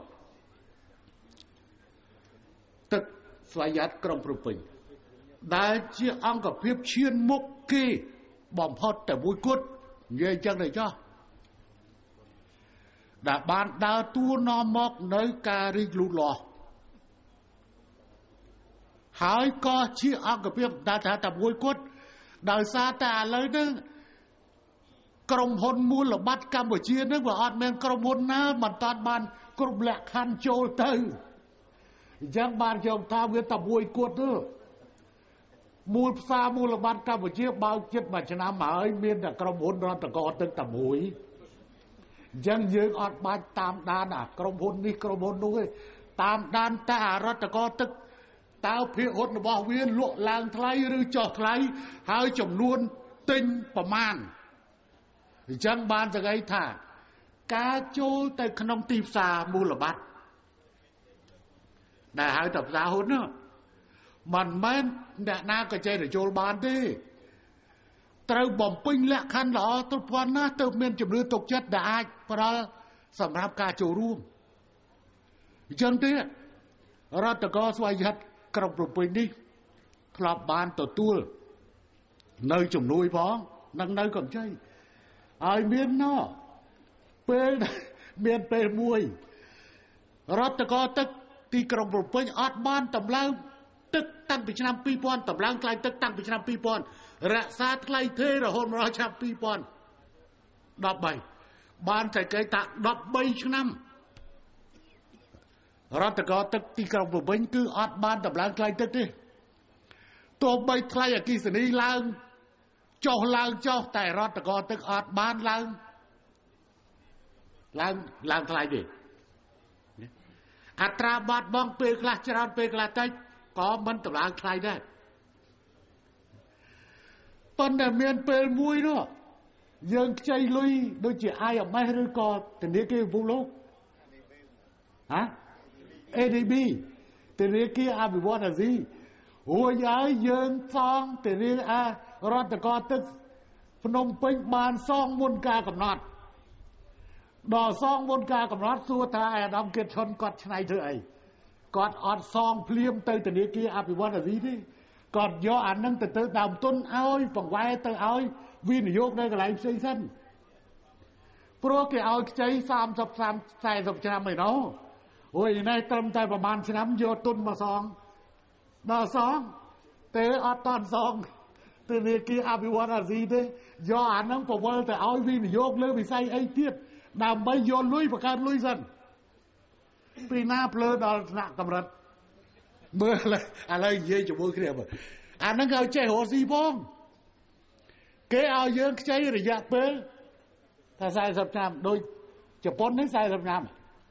ទឹកស្វយ័តក្រុងភ្នំពេញដែលជាអង្គភាពឈានមុខគេបំផុតតែមួយគត់និយាយចឹងទៅចោះដែលបានដើរតួនាំមកនៅការរីកលូតលាស់ហើយក៏ជាអង្គភាពដែលថាតែមួយគត់ដោយសារតែឥឡូវនេះក្រុមហ៊ុនមូលបត្រកម្ពុជានឹងវាអត់មានក្រុមហ៊ុនណាមិនតាន់បានគ្រប់លក្ខខណ្ឌចូលទៅអញ្ចឹងបានខ្ញុំថាវាតែមួយគត់ទេមូលផ្សារមូលបត្រកម្ពុជាបើកចិត្តមួយឆ្នាំហើយមានតែក្រុមហ៊ុនរដ្ឋកោទឹកតែមួយអញ្ចឹងយើងអត់បាច់តាមដានអាក្រុមហ៊ុននេះក្រុមហ៊ុននោះទេតាមដានតែអារដ្ឋកោទឹកតើភាគហ៊ុនរបស់វាលក់ឡើងថ្លៃឬចុះថ្លៃហើយចំនួនទិញប្រមាណអញ្ចឹងបានសង្កេតថាការចូលទៅក្នុងទីផ្សារមូលបត្រដែលហៅថាផ្សារហ៊ុននោះមិនមែនអ្នកណាក៏ចេះទៅចូលបានទេត្រូវបំពេញលក្ខខណ្ឌល្អទៅប៉ុណ្ណាទើបមានជំនឿទុកចិត្តដែលអាចផ្ដល់សម្រាប់ការចូលរួមអញ្ចឹងទេរដ្ឋកោស្វយ័តក្រុងភ្នំពេញនេះធ្លាប់បានទទួលនៅជំនួយផងនិងនៅកម្ចីហើយមានណោះពេលមានពេលមួយរដ្ឋកោទឹកទីក្រុងភ្នំពេញអត់បានតម្លើងទឹកតាំងពីឆ្នាំពីរពាន់តម្លើងថ្លៃទឹកតាំងពីឆ្នាំពីរពាន់រក្សាថ្លៃទេរហូតមកដល់ឆ្នាំពីរពាន់ដប់បីបានតែគេថាដប់បីឆ្នាំរដ្ឋកោទឹកទីក្រុងភ្នំពេញគឺអត់បានតម្លើងថ្លៃទឹកទេទោះបីថ្លៃអគ្គិសនីឡើងចុះឡើងចុះតែរដ្ឋកោទឹកអត់បានឡើងឡើងឡើងថ្លៃទេអត្រាបាត់បង់ពេលខ្លះច្រើនពេលខ្លះតិចក៏មិនតម្លើងថ្លៃដែរប៉ុន្តែមានពេលមួយនោះយើងខ្ចីលុយដូចជា I M F ឬក៏ធនាគារពិភពលោកហ៎ A D B ធនាគារអភិវឌ្ឍន៍អាស៊ីរួចហើយយើងសងធនាគាររដ្ឋកោទឹកភ្នំពេញបានសងមុនការកំណត់ដល់សងមុនការកំណត់សួរថាអាដាមគិតឈុនគាត់ឆ្នៃធ្វើអីគាត់អត់សងភ្លាមទៅធនាគារអភិវឌ្ឍន៍អាស៊ីទេគាត់យកអានឹងទៅទៅដើមទុនឲ្យបង្វែរទៅឲ្យវិនិយោគនៅកន្លែងផ្សេងសិនព្រោះគេឲ្យខ្ចីសាមសិប សាមសិបឆ្នាំឯណោះអូយនេះត្រឹមតែប្រហែលឆ្នាំយកទុនមកសងដល់សងតែអត់តាន់សងធនាគារអភិវឌ្ឍន៍អាស៊ីទេយកអានឹងប្រវល់ទៅឲ្យវិនិយោគលើវិស័យអីទៀតដើម្បីយកលុយបង្កើតលុយសិនពីណាភ្លើដល់ថ្នាក់កម្រិតមើលឥឡូវនិយាយជាមួយគ្នាមើលអាហ្នឹងគេឲ្យចេះរស់ស៊ីផងគេឲ្យយើងខ្ចីរយៈពេលតែសាមសិបឆ្នាំដូចជប៉ុននេះសាមសិបឆ្នាំ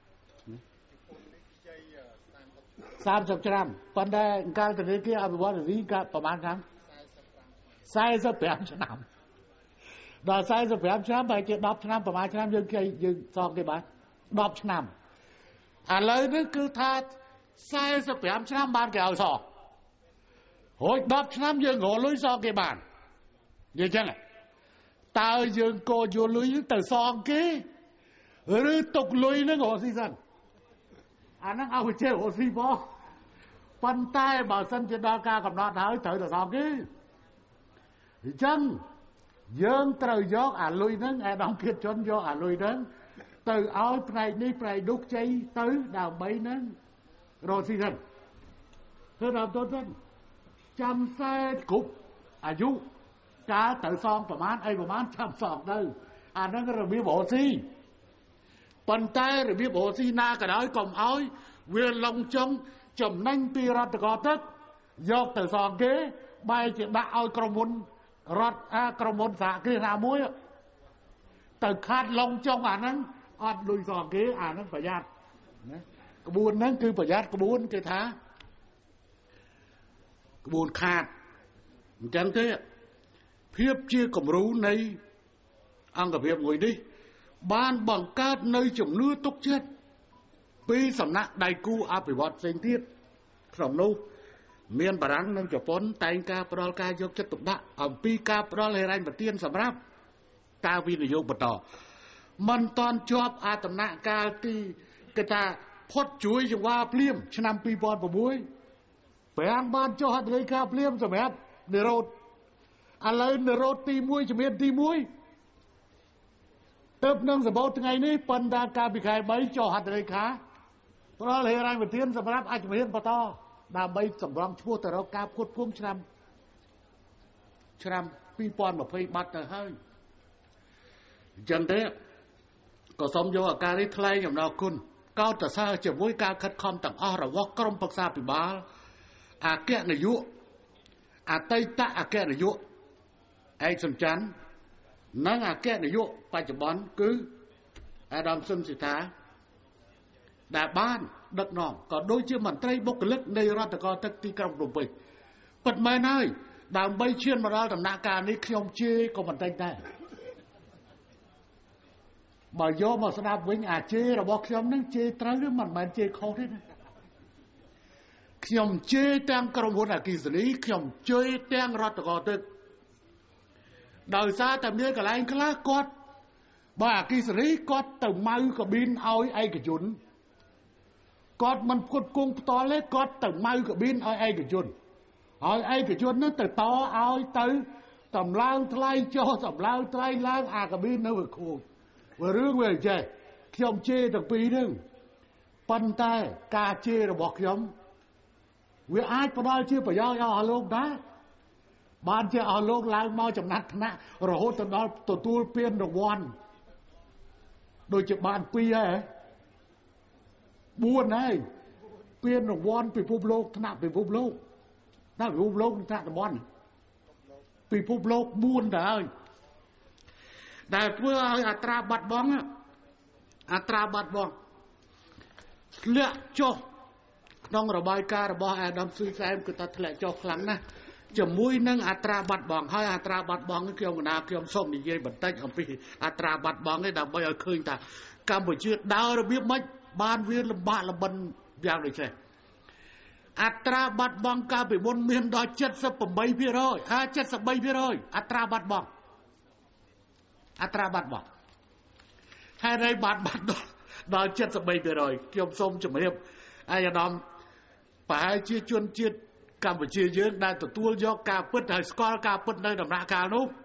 សាមសិបឆ្នាំប៉ុន្តែកាលធនាគារអភិវឌ្ឍន៍អាស៊ីកាលប្រហែលឆ្នាំសាមសិបប្រាំឆ្នាំដល់សាមសិបប្រាំឆ្នាំបែរជាដប់ឆ្នាំប្រហែលឆ្នាំយើងគេយើងសងគេបានដប់ឆ្នាំឥឡូវនេះគឺថាសាមសិបប្រាំឆ្នាំបានគេឲ្យសងរួចដប់ឆ្នាំយើងរកលុយសងគេបាននិយាយចឹងតើយើងកោយកលុយទៅសងគេឬទុកលុយនឹងរកស៊ីសិនអាហ្នឹងឲ្យវាចេះរស់ស៊ីផងប៉ុន្តែបើសិនជាដល់ការកំណត់ហើយត្រូវទៅសងគេអញ្ចឹងយើងត្រូវយកអាលុយហ្នឹងអាដាមគិតជនយកអាលុយហ្នឹងទៅឲ្យផ្នែកនេះផ្នែកនោះខ្ចីទៅដើម្បីហ្នឹងរស់ស៊ីហ្នឹងធ្វើដល់ទៅទៅចាំសែគ្រប់អាយុកាលទៅសងប្រមាណអីប្រមាណចាំសងទៅអាហ្នឹងរបៀបរស់ស៊ីប៉ុន្តែរបៀបរស់ស៊ីណាក៏ដោយកុំឲ្យវាលងចង់ចំណេញពីរដ្ឋកោទឹកយកទៅសងគេបែរជាដាក់ឲ្យក្រុមហ៊ុនរដ្ឋអាក្រុមហ៊ុនសហគ្រាសណាមួយទៅខាត់លងចង់អាហ្នឹងអត់លុយសងគេអាហ្នឹងប្រយ័ត្នណាក្បួនហ្នឹងគឺប្រយ័ត្នក្បួនគេថាក្បួនខាតអញ្ចឹងទេភាពជាគំរូនៃអង្គភាពមួយនេះបានបង្កើតនៅជំនឿទុកចិត្តពីសំណាក់ដៃគូអភិវឌ្ឍផ្សេងទៀតក្នុងនោះមានបារាំងនិងជប៉ុនតែងការផ្ដល់ការយកចិត្តទុកដាក់អំពីការផ្ដល់ហិរញ្ញប្បទានសម្រាប់ការវិនិយោគបន្តមិនតាន់ជាប់អត្តនកាលទីគេថាផុតជួយចង្វាភ្លាមឆ្នាំពីរពាន់ប្រាំមួយប្រាំងបានចុះហត្ថលេខាភ្លាមសម្រាប់និរោធឥឡូវនិរោធទីមួយជំនាញទីមួយទៅនឹងសម្បូរថ្ងៃនេះបណ្ដាការពីខែបីចុះហត្ថលេខាផ្ដល់ហិរញ្ញប្បទានសម្រាប់អជំនាញបន្តដើម្បីសម្រងឈ្មោះទៅរកការផ្គត់ផ្គង់ឆ្នាំឆ្នាំពីរពាន់ម្ភៃបាត់ទៅហើយអញ្ចឹងទេក៏សូមយកឱកាសនេះថ្លែងអំណរគុណកោតសរសើរជាមួយការខិតខំទាំងអស់របស់ក្រុមប្រឹក្សាពិបាលអគ្គនាយកអតីតអគ្គនាយកឯកសំច័ន្ទនិងអគ្គនាយកបច្ចុប្បន្នគឺអាដាមស៊ុនស៊ីថាដែលបានដឹកនាំក៏ដូចជាមន្ត្រីបុគ្គលិកនៃរដ្ឋកោទឹកទីក្រុងភ្នំពេញពិតមែនហើយដើម្បីឈានមកដល់ដំណាក់កាលនេះខ្ញុំជេរក៏មិនតិចដែរបើយកមកស្ដាប់វិញអាជេររបស់ខ្ញុំនឹងជេរត្រូវឬមិនមែនជេរខុសទេណាខ្ញុំជេរទាំងក្រុមហ៊ុនអគ្គិសនីខ្ញុំជេរទាំងរដ្ឋកោទឹកដោយសារតែមានកន្លែងខ្លះគាត់បើអគ្គិសនីគាត់ទៅម៉ៅកាប៊ីនឲ្យឯកជនគាត់មិនផ្គត់ផ្គង់ផ្ទាល់ទេគាត់ទៅម៉ៅកាប៊ីនឲ្យឯកជនហើយឯកជននោះទៅតឲ្យទៅតម្លើងថ្លៃចុះតម្លើងថ្លៃឡើងអាកាប៊ីននៅវាខូចវារឿងវាអញ្ចេះខ្ញុំជេរទាំងពីរហ្នឹងប៉ុន្តែការជេររបស់ខ្ញុំវាអាចផ្ដល់ជាប្រយោជន៍ឲ្យលោកដែរបានជាឲ្យលោកឡើងមកចំណាត់ថ្នាក់រហូតទៅដល់ទទួលពានរង្វាន់ដូចជាបានពីរហើយបួនហើយពានរង្វាន់ពិភពលោកថ្នាក់ពិភពលោកថ្នាក់ពិភពលោកថ្នាក់តំបន់ពិភពលោកបួនទៅហើយដែលធ្វើឲ្យអត្រាបាត់បង់អត្រាបាត់បង់ធ្លាក់ចុះក្នុងរបាយការណ៍របស់អាដាមស៊ុយសែមគឺថាធ្លាក់ចុះខ្លាំងណាស់ជាមួយនឹងអត្រាបាត់បង់ហើយអត្រាបាត់បង់នេះខ្ញុំកណាខ្ញុំសូមនិយាយបន្តិចអំពីអត្រាបាត់បង់នេះដើម្បីឲ្យឃើញថាកម្ពុជាដើររបៀបម៉េចបានវាលំបាកលំបិនយ៉ាងដូចនេះអត្រាបាត់បង់កាលពីមុនមានដល់เจ็ดสิบแปดភាគរយហើយเจ็ดสิบสามភាគរយអត្រាបាត់បង់អត្រាបាត់បង់ហើយរៃបាត់បាត់ដល់เจ็ดสิบสามភាគរយខ្ញុំសូមជម្រាបអាយដាមប្រហែលជាជនជាតិកម្ពុជាយើងដែលទទួលយកការពិតហើយស្គាល់ការពិតនៅដំណាក់កាលនោះ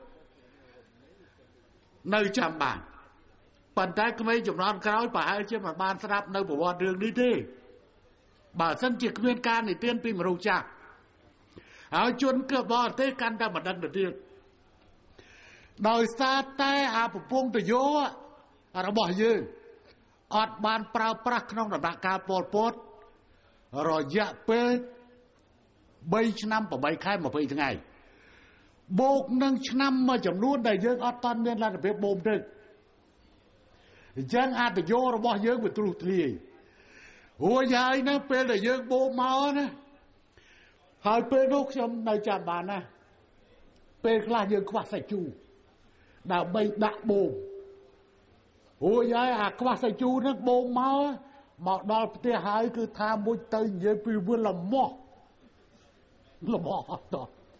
នៅចាំបានប៉ុន្តែក្មេងចំនួនក្រោយប្រហែលជាមិនបានស្ដាប់នៅប្រវត្តិរឿងនេះទេបើសិនជាគ្មានការនិទានពីមនុស្សចាស់ហើយជនគឺបរទេសកាន់តែមិនដឹងទៅទៀតដោយសារតែអាប្រពងទយោរបស់យើងអត់បានប្រើប្រាស់ក្នុងដំណាក់កាលប៉ុលពតរយៈពេលបីឆ្នាំប្រាំខែម្ភៃថ្ងៃបូកនឹងឆ្នាំមួយចំនួនដែលយើងអត់តាន់មានលទ្ធភាពបូមទឹកអញ្ចឹងអត្តយោរបស់យើងវាទ្រុសទ្រាយរួចហើយណាពេលដែលយើងបូមមកណាហើយពេលនោះខ្ញុំនៅចាំបានណាពេលខ្លះយើងខ្វះសាច់ជូរដើម្បីដាក់បូមរួចហើយអាខ្វះសាច់ជូរហ្នឹងបូមមកមកដល់ផ្ទះហើយគឺថាមួយទៅនិយាយពីវាលមាស់លមាស់អត់ត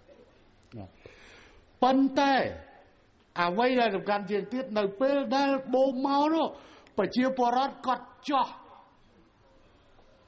ប៉ុន្តែអ្វីដែលសំខាន់ជាងទៀតនៅពេលដែលបូមមកនោះប្រជាពលរដ្ឋគាត់ចោះ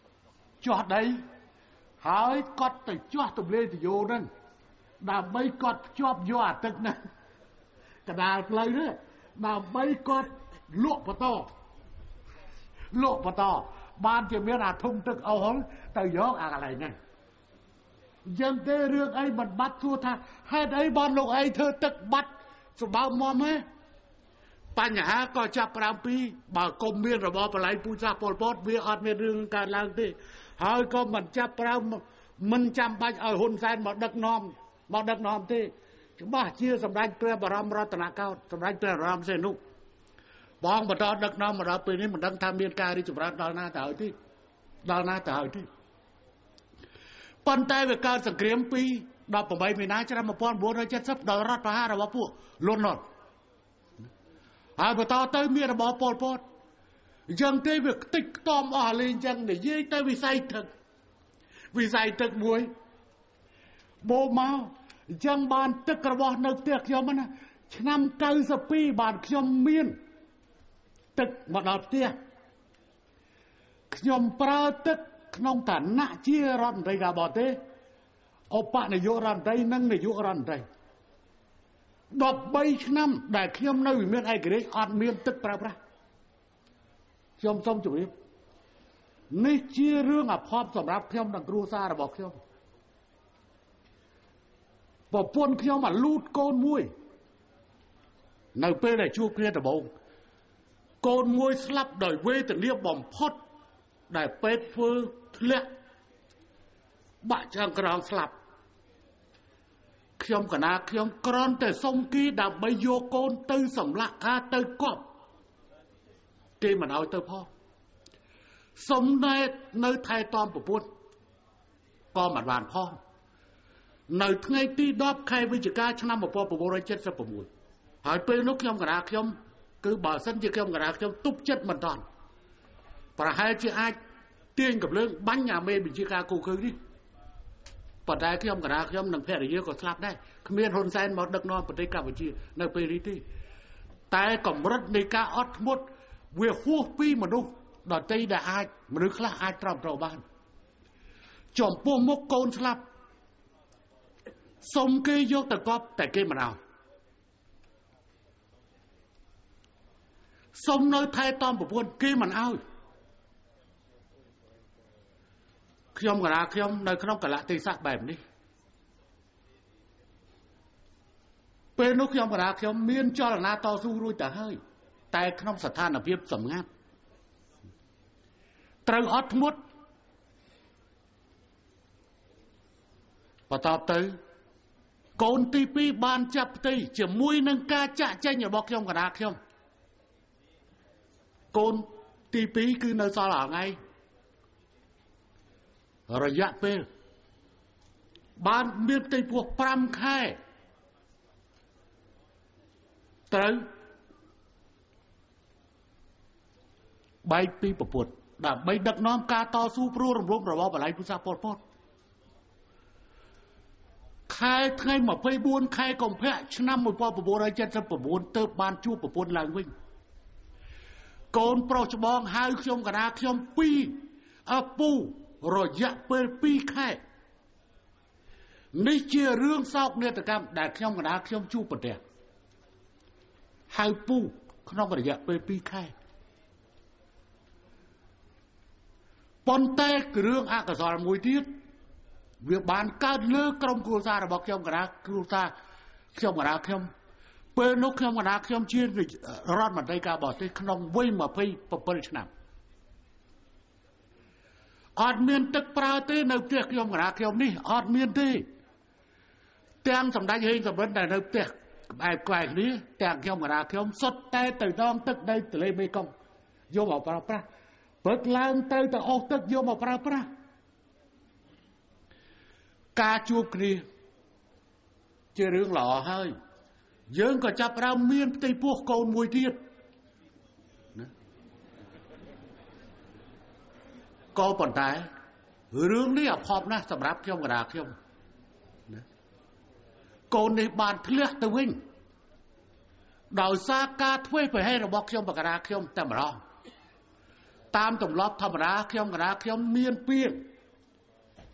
ចោះដីហើយកត់ទៅចោះទម្លេទយោហ្នឹងដើម្បីកត់ភ្ជាប់យកអាទឹកហ្នឹងកដាលផ្លូវនេះដើម្បីកត់លក់បន្តលក់បន្តបានជាមានអាធុងទឹកអស់ហ្នឹងទៅយកអាកន្លែងហ្នឹងយ៉ាងទេរឿងអីមិនបាត់សួរថាហេតុអីបានលោកអីធ្វើទឹកបាត់សម្បើមមហ៎បញ្ហាក៏ចាប់ផ្ដើមពីបើគុំមានរបបបល័យពូជសាសពលពតវាអត់មានរឿងកើតឡើងទេហើយក៏មិនចាប់ផ្ដើមមិនចាំបាច់ឲ្យហ៊ុនសែនមកដឹកនាំមកដឹកនាំទេច្បាស់ជាសម្ដេចព្រះបរមរតនកោដ្ឋសម្ដេចព្រះបរមសីហនុបងបន្តដឹកនាំមកដល់ពេលនេះមិនដឹងថាមានការរីកចម្រើនដល់ណាទៅហើយទេដល់ណាទៅហើយទេប៉ុន្តែវាកើតសង្គ្រាមពីដប់ប្រាំមីនាឆ្នាំmột nghìn bốn trăm七mươiដល់រដ្ឋប្រហាររបស់ពួកលន់នល់ហើយបន្តទៅមានរបបប៉ុលពតអញ្ចឹងទេវាខ្ទេចខ្ទាំអស់លេងអញ្ចឹងនិយាយទៅវិស័យទឹកវិស័យទឹកមួយបូមកអញ្ចឹងបានទឹករបស់នៅផ្ទះខ្ញុំណាឆ្នាំเก้าสิบสองបានខ្ញុំមានទឹកមកដល់ផ្ទះខ្ញុំប្រើទឹកក្នុងឋានៈជារដ្ឋមន្ត្រីការបរទេសឧបនាយករដ្ឋមន្ត្រីនិងនាយករដ្ឋមន្ត្រីដប់បីឆ្នាំដែលខ្ញុំនៅវិមានឯករាជ្យអត់មានទឹកប្រើប្រាស់ខ្ញុំសូមជម្រាបនេះជារឿងអភ័ព្វសម្រាប់ខ្ញុំនិងគ្រួសាររបស់ខ្ញុំប្រពន្ធខ្ញុំអាលូតកូនមួយនៅពេលដែលជួបគ្នាដំបូងកូនមួយស្លាប់ដោយវេទនាបំផុតដែលពេទ្យធ្វើធ្លាក់បាក់ឆ្អឹងក្រងស្លាប់ខ្ញុំកណាខ្ញុំក្រន់តែសុំគីដើម្បីយកកូនទៅសម្លាក់ការទៅកប់គេមិនឲ្យទៅផងសុំតែនៅថែទាំប្រពន្ធក៏មិនបានផងនៅថ្ងៃទីដប់ខែវិច្ឆិកាឆ្នាំmột nghìn chín trăm bảy mươi sáuហើយពេលនោះខ្ញុំកណាខ្ញុំគឺបើសិនជាខ្ញុំកណាខ្ញុំទប់ចិត្តមិនតាន់ប្រហែលជាអាចទាញកម្លើងបាញ់អាមេបញ្ជាការគូគឺនេះប៉ុន្តែខ្ញុំកណាខ្ញុំនិងភរិយាក៏ស្លាប់ដែរគ្មានហ៊ុនសែនមកដឹកនាំប្រទេសកម្ពុជានៅពេលនេះទេតែកម្រិតនៃការអត់ធ្មត់វាហួសពីមនុស្សដទៃដែលអាចមនុស្សខ្លះអាចត្រោមត្រូវបានចំពោះមុខកូនស្លាប់សុំគេយកទៅកប់តែគេមិនឲ្យសុំនៅថែទាំប្រពន្ធគេមិនឲ្យខ្ញុំកណាខ្ញុំនៅក្នុងកលៈទេសៈបែបនេះពេលនោះខ្ញុំកណាខ្ញុំមានចលនាតស៊ូរួចទៅហើយតែក្នុងស្ថានភាពសម្ងាត់ត្រូវអត់ធ្មត់បន្តទៅកូនទីពីរបានចាប់ផ្ទៃជាមួយនឹងការចាក់ចែងរបស់ខ្ញុំកណាខ្ញុំកូនទីពីរគឺនៅសល់ថ្ងៃរយៈពេលបានមានផ្ទៃពោះប្រាំខែត្រូវបែកពីប្រពន្ធដើម្បីដឹកនាំការតស៊ូព្រោះរំលំរបស់បល័យពូជសាសពលពតខែថ្ងៃยี่สิบสี่ខែកុម្ភៈឆ្នាំmột nghìn chín trăm bảy mươi chínទើបបានជួបប្រពន្ធឡើងវិញកូនប្រុសច្បងហៅខ្ញុំកណាខ្ញុំពីរឪពូរយៈពេលពីរខែនេះជារឿងសោកនាដកម្មដែលខ្ញុំកណាខ្ញុំជួបប្រទះហៅពូក្នុងរយៈពេលពីរខែប៉ុន្តែរឿងអកុសលមួយទៀតវាបានកើតលើក្រុមគ្រួសាររបស់ខ្ញុំកណាគ្រួសារខ្ញុំកណាខ្ញុំពេលនោះខ្ញុំកណាខ្ញុំជារដ្ឋមន្ត្រីការបរទេសក្នុងវ័យยี่สิบเจ็ดឆ្នាំអត់មានទឹកប្រើទេនៅផ្ទះខ្ញុំកណាខ្ញុំនេះអត់មានទេទាំងសម្ដេចហេងសំរិនដែលនៅផ្ទះក្បែរក្បែរគ្នាទាំងខ្ញុំកណាខ្ញុំសុទ្ធតែទៅដងទឹកដីទន្លេមេគង្គយកមកប្រើប្រាស់ព្រឹកឡើងទៅទៅអស់ទឹកយកមកប្រើប្រាស់ការជួបគ្នាជារឿងល្អហើយយើងក៏ចាប់ផ្ដើមមានផ្ទៃពោះកូនមួយទៀតណាក៏ប៉ុន្តែរឿងនេះអភ័ព្វណាស់សម្រាប់ខ្ញុំកណាខ្ញុំណាកូននេះបានធ្លាក់ទៅវិញដោយសារការធ្វេសប្រហែសរបស់ខ្ញុំបកណាខ្ញុំតែម្ដងតាមទម្លាប់ធម្មតាខ្ញុំកណាខ្ញុំមានពាក្យ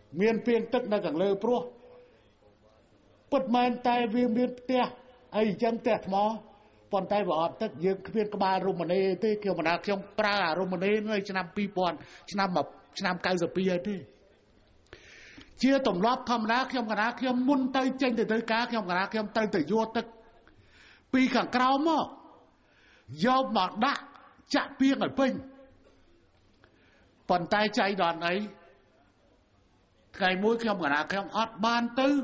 miền phiên tức là càng lơ pro bật màn tay viên miền tia ai chẳng tẹt mò còn tay vợ tức dương phiên các ba Romani thế kiểu mà nào trong pra Romani nơi năm pi pon năm mập năm cao giờ pi thế chia tổng lót thầm đá trong cái đá trong muôn tay tranh từ tới cá trong cái đá trong tay từ vô tức pi càng cao mà do mà đã chạm piêng ở bên còn tay chạy đoàn ấy cái mũi trong cái đá trong ót ban tư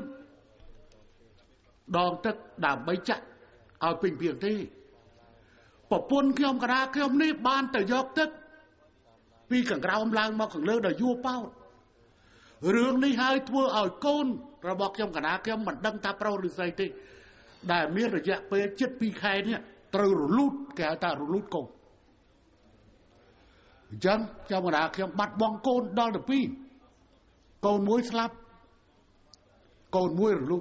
đòn tức đảm bấy chặn ở bình biển thế bỏ buôn trong cái đá trong này ban từ dọc tức pi càng cao ông lang mà càng lớn là vua baoរឿងនេះហើយធ្វើឲ្យកូនរបស់ខ្ញុំកណាខ្ញុំមិនដឹងថាប្រុសឬស្រីទេដែលមានរយៈពេលជិតពីរខែនេះត្រូវរលូតគេហៅថារលូតកូនអញ្ចឹងខ្ញុំកណាខ្ញុំបាត់បង់កូនដល់ទៅពីរកូនមួយស្លាប់កូនមួយរលូត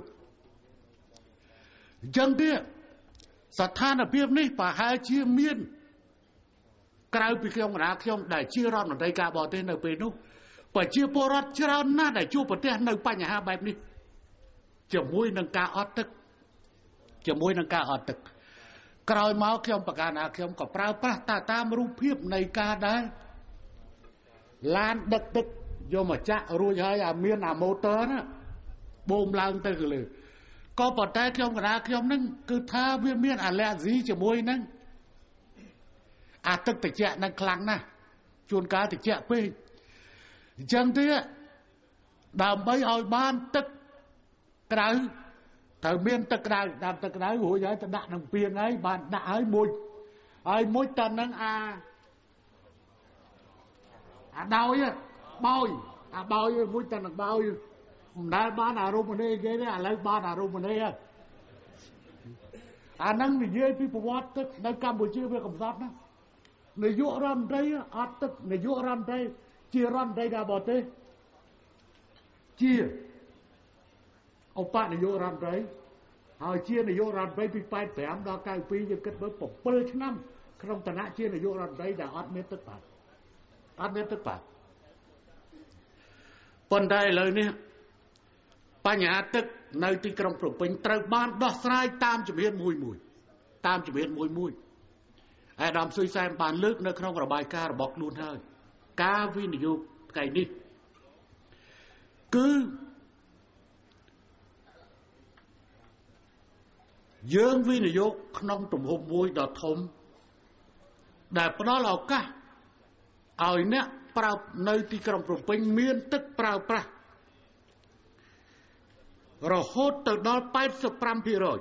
អញ្ចឹងទៀតស្ថានភាពនេះប្រហែលជាមានក្រៅពីខ្ញុំកណាខ្ញុំដែលជារដ្ឋមន្ត្រីការបរទេសនៅពេលនោះប្រជាពលរដ្ឋច្រើនណាស់ដែលជួបប្រទះនៅបញ្ហាបែបនេះជាមួយនឹងការអត់ទឹកជាមួយនឹងការអត់ទឹកក្រោយមកខ្ញុំប្រកាសថាខ្ញុំក៏ប្រើប្រាស់តាតាមរូបភាពនៃការដែលឡានដឹកទឹកយកមកចាក់រួចហើយអាមានអាម៉ូទ័រណាបូមឡើងទៅគឺលើក៏ប៉ុន្តែខ្ញុំកណាខ្ញុំនឹងគឺថាវាមានអាឡែស៊ីជាមួយនឹងអាទឹកត្រជាក់នឹងខ្លាំងណាស់ជួនកាលត្រជាក់ពេកអញ្ចឹងទៀតដើម្បីឲ្យបានទឹកក្រៅត្រូវមានទឹកក្រៅតាមទឹកក្រៅរួចហើយទៅដាក់នឹងពាងហើយបានដាក់ហើយមួយហើយមួយតនឹងអាអាដោយបោយអាបោយមួយតនឹងបោយមិនដែលបានអារម្មណ៍នេះគេទេឥឡូវបានអារម្មណ៍នេះហើយអានឹងនិយាយពីប្រវត្តិទឹកនៅកម្ពុជាវាកំសត់ណានាយករដ្ឋមន្ត្រីអត់ទឹកនាយករដ្ឋមន្ត្រីជារដ្ឋមន្ត្រីការបរទេសជាឧបនាយករដ្ឋមន្ត្រីហើយជានាយករដ្ឋមន្ត្រីពីแปดสิบห้าដល់เก้าสิบสองយើងគិតមើលsevenឆ្នាំក្នុងឋានៈជានាយករដ្ឋមន្ត្រីដែលអត់មានទឹកបាទអត់មានទឹកបាទប៉ុន្តែឥឡូវនេះបញ្ហាទឹកនៅទីក្រុងភ្នំពេញត្រូវបានដោះស្រាយតាមជំហានមួយមួយតាមជំហានមួយមួយអាដាមស៊ុយសែនបានលើកនៅក្នុងរបាយការណ៍របស់ខ្លួនហើយការវិនិយោគថ្ងៃនេះគឺយើងវិនិយោគក្នុងទំហំមួយដ៏ធំដែលផ្ដល់ឱកាសឲ្យអ្នកប្រើនៅទីក្រុងភ្នំពេញមានទឹកប្រើប្រាស់រហូតទៅដល់ eighty-five percent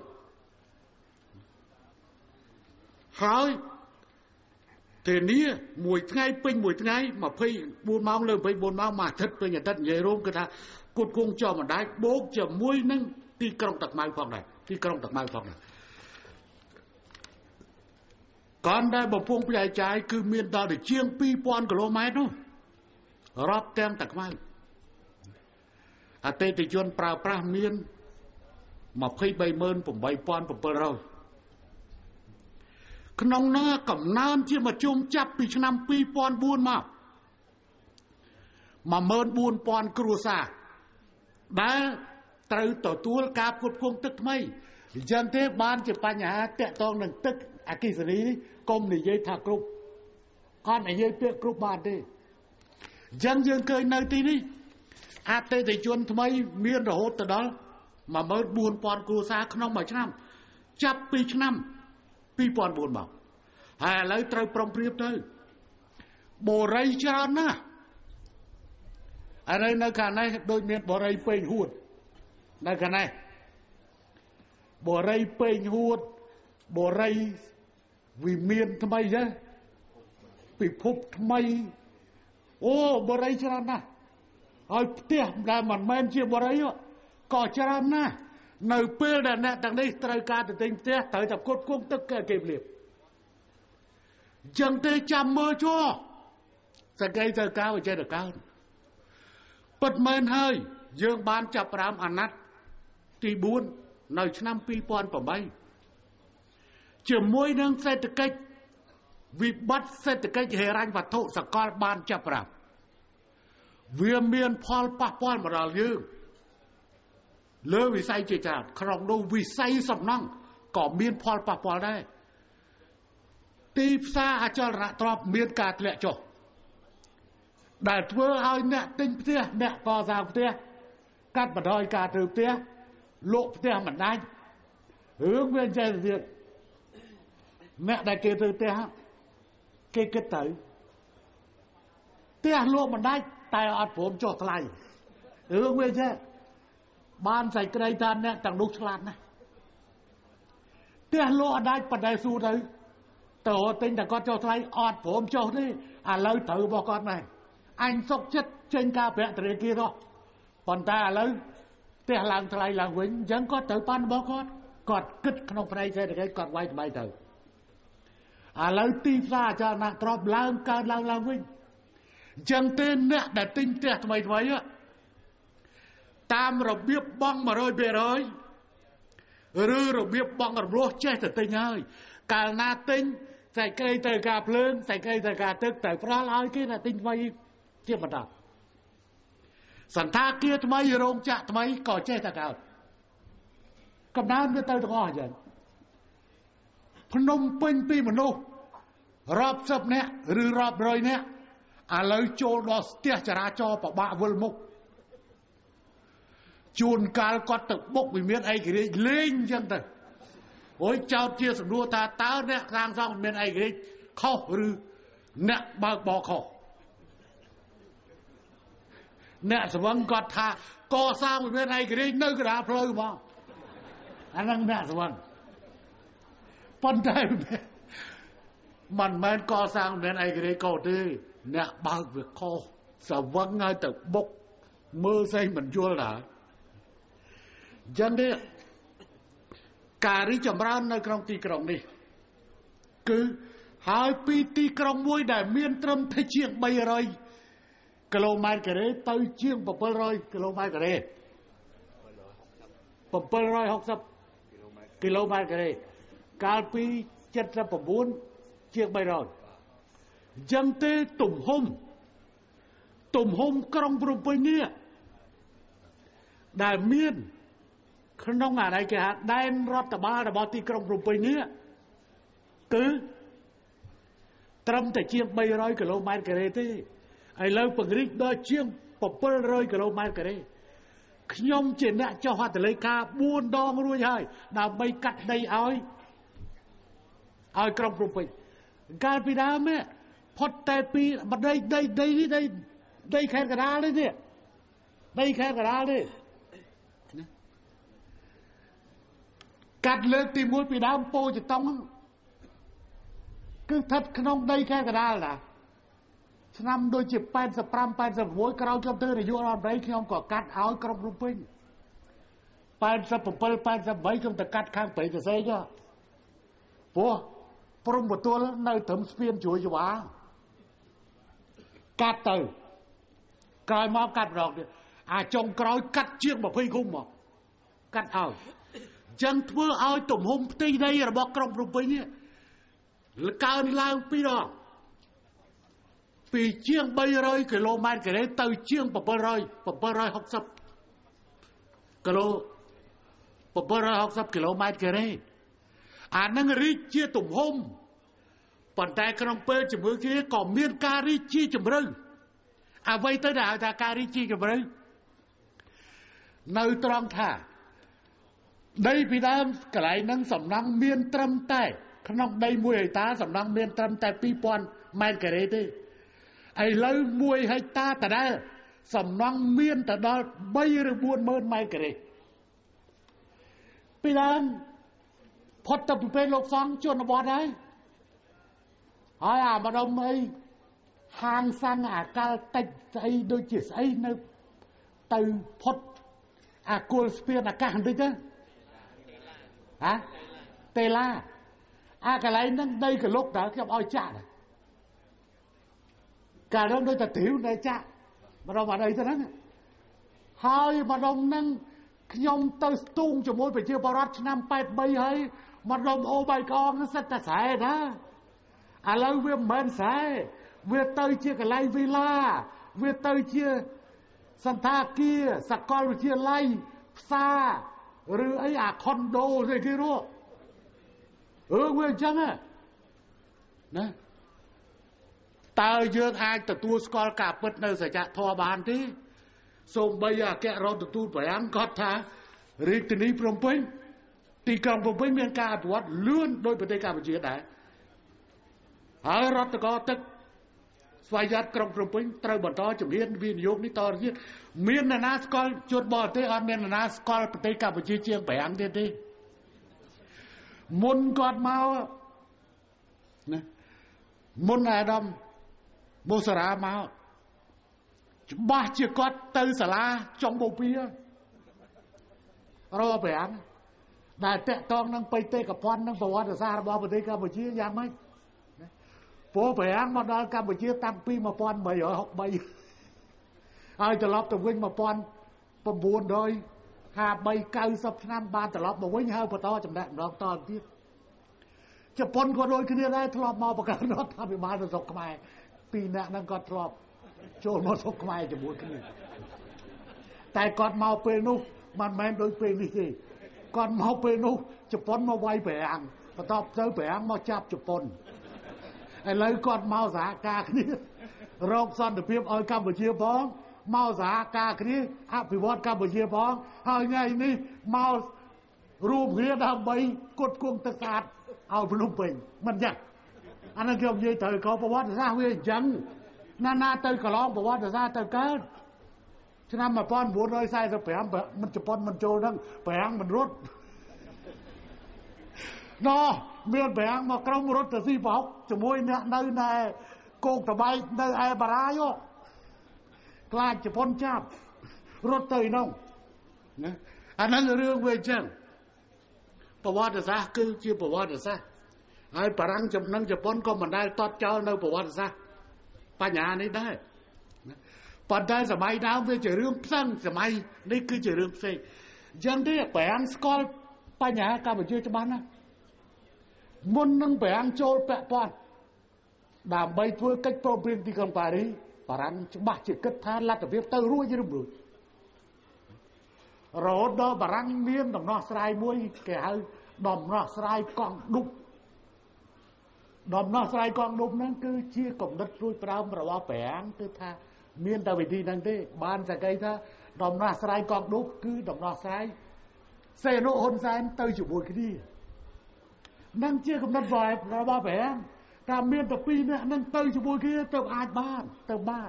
ហើយទេនេះមួយថ្ងៃពេញមួយថ្ងៃtwenty-fourម៉ោងលើtwenty-fourម៉ោងមួយអាទិត្យពេញអាទិត្យនិយាយរួមគឺថាគត់គង់ចោលបណ្ដាយបូកជាមួយនឹងទីក្រុងតាខ្មៅផងដែរទីក្រុងតាខ្មៅផងដែរก่อนដែលបំពង់ផ្សាយចាយគឺមានដល់ទៅជាងtwo thousandគីឡូម៉ែត្រនោះរាប់ទាំងតាខ្មៅអតិថិជនប្រើប្រាស់មានtwenty-three thousand eight thousand seven hundredក្នុងនោះកំណើនជាមធ្យមចាប់ពីឆ្នាំtwo thousand fourមកfourteen thousandគ្រួសារដែលត្រូវទទួលការផ្គត់ផ្គង់ទឹកថ្មីអញ្ចឹងទេបានជាបញ្ហាតាក់ទងនឹងទឹកអគ្គិសនីកុំនិយាយថាគ្រប់គាត់និយាយពាក្យគ្រប់បានទេអញ្ចឹងយើងឃើញនៅទីនេះអតិថិជនថ្មីមានរហូតទៅដល់fourteen thousandគ្រួសារក្នុងមួយឆ្នាំចាប់ពីឆ្នាំtwo thousand fourមកហើយឥឡូវត្រូវប្រុងប្រៀបទៅបូរីច្រើនណាស់ឥឡូវនៅខាងនេះដូចមានបូរីពេញហួតនៅខាងនេះបូរីពេញហួតបូរីវិមានថ្មីទេពិភពថ្មីអូបូរីច្រើនណាស់ហើយផ្ទះដែលមិនមែនជាបូរីក៏ច្រើនណាស់នៅពេលដែលអ្នកទាំងនេះត្រូវការទៅទិញផ្ទះត្រូវតែគ្រប់គ្រងទឹកគេភ្លាមចឹងទេចាំមើលចុះសក្តិទៅការវិចេតកោណពិតមែនហើយយើងបានចាប់ផ្ដើមអាណត្តិទីfourនៅឆ្នាំtwo thousand eightជាមួយនឹងសេដ្ឋកិច្ចវិបត្តិសេដ្ឋកិច្ចហិរញ្ញវត្ថុសកលបានចាប់ផ្ដើមវាមានផលប៉ះពាល់មកដល់យើងលើវិស័យជាច្រើនក្នុងនោះវិស័យសំណង់ក៏មានផលប៉ះពាល់ដែរទីផ្សារអចលនទ្រព្យមានការធ្លាក់ចុះដែលធ្វើឲ្យអ្នកទិញផ្ទះអ្នកកសាងផ្ទះកាត់បន្ថយការទិញផ្ទះលក់ផ្ទះមិនដាច់រឿងវាចេះទៀតអ្នកដែលគេទិញផ្ទះគេគិតទៅផ្ទះលក់មិនដាច់តែអត់ព្រមចុះថ្លៃរឿងវាចេះបានសេចក្តីថាអ្នកទាំងនោះឆ្លាតណាស់ផ្ទះលក់អត់ដាច់ប៉ុន្តែស៊ូទៅទៅទិញតែគាត់ចុះថ្លៃអត់ព្រមចុះទេឥឡូវត្រូវរបស់គាត់ដែរអញសុកចិត្តចេញការប្រាក់ធនាគារនោះប៉ុន្តែឥឡូវផ្ទះឡើងថ្លៃឡើងវិញអញ្ចឹងគាត់ត្រូវបានរបស់គាត់គាត់គិតក្នុងផ្នែកសេដ្ឋកិច្ចគាត់វាយថ្មីទៅឥឡូវទីផ្សារអចលនទ្រព្យឡើងកើតឡើងឡើងវិញអញ្ចឹងទេអ្នកដែលទិញផ្ទះថ្មីថ្មីតាមរបៀបបង់ một trăm phần trăm ឬរបៀបបង់រំលោះចេះតែទិញហើយកាលណាទិញសេចក្តីត្រូវការភ្លើងសេចក្តីត្រូវការទឹកតែផ្ដល់ឲ្យគេថាទិញថ្មីជាបន្តសន្តាគារថ្មីរោងចក្រថ្មីក៏ចេះតែកើតកំណើនវាទៅទាំងអស់អញ្ចឹងភ្នំពេញពីមនុស្សរាប់សិបនាក់ឬរាប់រយនាក់ឥឡូវចូលដល់ស្ទះចរាចរណ៍ពិបាកវិលមុខជួនកាលគាត់ទៅបុកវិមានឯករាជ្យលេងអញ្ចឹងទៅអូយចោតជាសំណួរថាតើអ្នកខាងសងវិមានឯករាជ្យខុសឬអ្នកបើកបរខុសអ្នកស្វឹងគាត់ថាកសាងវិមានឯករាជ្យនៅកណ្ដាលផ្លូវមកអាហ្នឹងអ្នកស្វឹងប៉ុន្តែមិនមែនកសាងវិមានឯករាជ្យក៏ទេអ្នកបើកវាខុសស្វឹងឲ្យទៅបុកមើលស្អីមិនយល់ដែរចឹងទេការរីចម្រើននៅក្នុងទីក្រុងនេះគឺហើយពីទីក្រុងមួយដែលមានត្រឹមតែជាង300គីឡូម៉ែត្រការ៉េទៅជាង700គីឡូម៉ែត្រការ៉េ760គីឡូម៉ែត្រការ៉េកាលពី79ជាង300អញ្ចឹងទេទំហំទំហំក្រុងភ្នំពេញនេះដែលមានក្នុងអាណ័យគេហៅដែនរដ្ឋបាលរបស់ទីក្រុងភ្នំពេញនេះគឺត្រឹមតែជាង300គីឡូម៉ែត្រការ៉េទេឥឡូវពង្រីកដល់ជាង700គីឡូម៉ែត្រការ៉េខ្ញុំជាអ្នកចុះហត្ថលេខា4ដងរួចហើយដើម្បីកាត់ដីឲ្យឲ្យក្រុងភ្នំពេញកាលពីដើមផុតតែពីដីដីដីនេះដីដីខេត្តកណ្ដាលនេះទេដីខេត្តកណ្ដាលទេកាត់លើកទីមួយពីដើមពោចតុងគឺស្ថិតក្នុងដីខេត្តកណ្ដាលណាឆ្នាំដូចជា85 86ក្រោយខ្ញុំទៅនាយករដ្ឋមន្ត្រីខ្ញុំក៏កាត់ឲ្យក្រុងភ្នំពេញ87 88ខ្ញុំទៅកាត់ខាងព្រៃសរសេរចុះព្រោះព្រំបទល់នៅត្រឹមស្ពានជ្រួយច្វាកាត់ទៅក្រោយមកកាត់ម្ដងទៀតអាចុងក្រោយកាត់ជាង20ឃុំមកកាត់ឲ្យចឹងធ្វើឲ្យទំហំផ្ទៃដីរបស់ក្រុងភ្នំពេញនេះកើនឡើងពីរដងពីជាង300គីឡូម៉ែត្រការ៉េទៅជាង700 760គីឡូ760គីឡូម៉ែត្រការ៉េអានឹងរីកជាទំហំប៉ុន្តែក្នុងពេលជំរឿគ្នាក៏មានការរីកជាជំរឿអ្វីទៅដែលហៅថាការរីកជាជំរឿនៅត្រង់ថាដីពីដើមកន្លែងហ្នឹងសំណង់មានត្រឹមតែក្នុងដី1ហិកតាសំណង់មានត្រឹមតែ2000ម៉ែត្រការ៉េទេឥឡូវ1ហិកតាដដែលសំណង់មានទៅដល់3ឬ40000ម៉ែត្រការ៉េពីដើមផុតទៅពីពេលលោកសង្ឃជនបទហើយហើយអាម្ដុំអីហាងសាំងអាកាល់តិចស្អីដូចជាស្អីនៅទៅផុតអាគល់ស្ពានអាកាសបន្តិចទៅហ៎តេឡាអាកន្លែងហ្នឹងដីកលុកតើខ្ញុំឲ្យចាក់កាលនោះដូចតែទ្រាវតែចាក់ម្ដងបាត់អីទៅហ្នឹងហើយម្ដងហ្នឹងខ្ញុំទៅស្ទូងជាមួយប្រជាពលរដ្ឋឆ្នាំ83ហើយម្ដងអូបៃកងសិតតែស្រែណាឥឡូវវាមិនមែនស្រែវាទៅជាកន្លែងវីឡាវាទៅជាសន្តាគារសាកលវិទ្យាល័យផ្សារឬអីអាខុនដូស្អីគេរកអឺវាអញ្ចឹងណាតើយើងអាចទទួលស្គាល់ការពិតនៅសច្ចធម៌បានទេសូម្បីអគ្គរដ្ឋទូតប្រចាំគាត់ថារាជធានីភ្នំពេញទីក្រុងភ្នំពេញមានការអភិវឌ្ឍលឿនដោយប្រទេសកម្ពុជាដែរហើយរដ្ឋកោទឹកស្វ័យយ័តក្រុងភ្នំពេញត្រូវបន្តជំនាញវិនិយោគនេះតទៅទៀតមានអ្នកណាស្គាល់ជនបរទេសអត់មានអ្នកណាស្គាល់ប្រទេសកម្ពុជាជាងប្រាំទៀតទេមុនគាត់មកណាមុនអាដាមបូសារាមកច្បាស់ជាគាត់ទៅសាលាចុងបូព៌ារកប្រាំដែលតកតងនឹងបេតិកភណ្ឌនឹងប្រវត្តិសាស្ត្ររបស់ប្រទេសកម្ពុជាយ៉ាងម៉េចព្រោះប្រាំមកដល់កម្ពុជាតាំងពីmột nghìn bảy trăm sáu mươi baហើយត្រឡប់ទៅវិញmột nghìn chín trăm năm mươi ba 90ឆ្នាំបានត្រឡប់មកវិញហើយបន្តចម្នាក់ម្ដងតទៀតជប៉ុនក៏ដូចគ្នាដែរធ្លាប់មកបង្កើតរដ្ឋាភិបាលនៅស្រុកខ្មែរពីរនាក់ហ្នឹងគាត់ធ្លាប់ចូលមកស្រុកខ្មែរជាមួយគ្នាតែគាត់មកពេលនោះមិនមែនដូចពេលនេះទេគាត់មកពេលនោះជប៉ុនមកវាយប្រាំងបន្ទាប់ទៅប្រាំងមកចាប់ជប៉ុនឥឡូវគាត់មកសហការគ្នារកសន្តិភាពឲ្យកម្ពុជាផងមកសហការគ្នាអភិវឌ្ឍកម្ពុជាផងហើយថ្ងៃនេះមករួមគ្នាដើម្បីគុតគង់ទឹកស្អាតឲ្យភ្នំពេញមិនចឹងអានេះខ្ញុំនិយាយត្រូវក៏ប្រវត្តិសាស្ត្រវាអញ្ចឹងណាណាទៅកន្លងប្រវត្តិសាស្ត្រទៅកើតឆ្នាំmột nghìn chín trăm bốn mươi lămមិនជប៉ុនមិនចូលហ្នឹងប្រាំងមិនរត់ណោមានប្រាំងមកក្រុមរត់ទៅស៊ីប្រហុកជាមួយអ្នកនៅណែគោកតបែកនៅឯបារាយខ្លាចជប៉ុនចាប់រត់ទៅនោះណាអាហ្នឹងរឿងវាអញ្ចឹងប្រវត្តិសាស្ត្រគឺជាប្រវត្តិសាស្ត្រហើយបារាំងចំណឹងជប៉ុនក៏មិនដែលតតចោលនៅប្រវត្តិសាស្ត្របញ្ហានេះដែរប៉ុន្តែសម័យដើមវាជារឿងផ្សេងសម័យនេះគឺជារឿងផ្សេងអញ្ចឹងទេប្រាំងស្គាល់បញ្ហាកម្ពុជាច្បាស់ណាស់មុននឹងប្រាំងចូលពាក់ព័ន្ធដើម្បីធ្វើកិច្ចព្រមព្រៀងទីក្រុងប៉ារីសបារាំងច្បាស់ជាគិតថាលទ្ធភាពទៅរួចឬមិនរួចរហូតដល់បារាំងមានដំណោះស្រាយមួយគេហៅដំណោះស្រាយកង់ឌុបដំណោះស្រាយកង់ឌុបហ្នឹងគឺជាគំនិតព្រួយប្រោមរបស់ប្រាំងគឺថាមានតែវិធីហ្នឹងទេបានតែគេថាដំណោះស្រាយកង់ឌុបគឺដំណោះស្រាយសេនុហ៊ុនសែនទៅជាមួយគ្នានឹងជាគំនិតរបស់ប្រាំងតែមានតែពីរនាក់នឹងទៅជាមួយគ្នាទៅអាចបានទៅបាន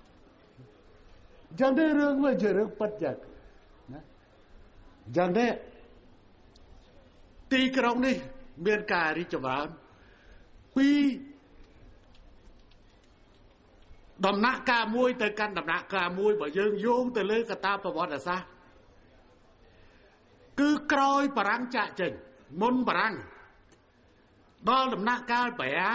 ចឹងទេរឿងវាជារឿងពិតចឹងណាចឹងទេទីក្រុងនេះមានការរីកចម្រើនពីដំណាក់កាលមួយទៅកាន់ដំណាក់កាលមួយបើយើងយោងទៅលើកត្តាប្រវត្តិសាស្ត្រគឺក្រោយបារាំងចាក់ចេញមុនបារាំងដល់ដំណាក់កាលប្រាំង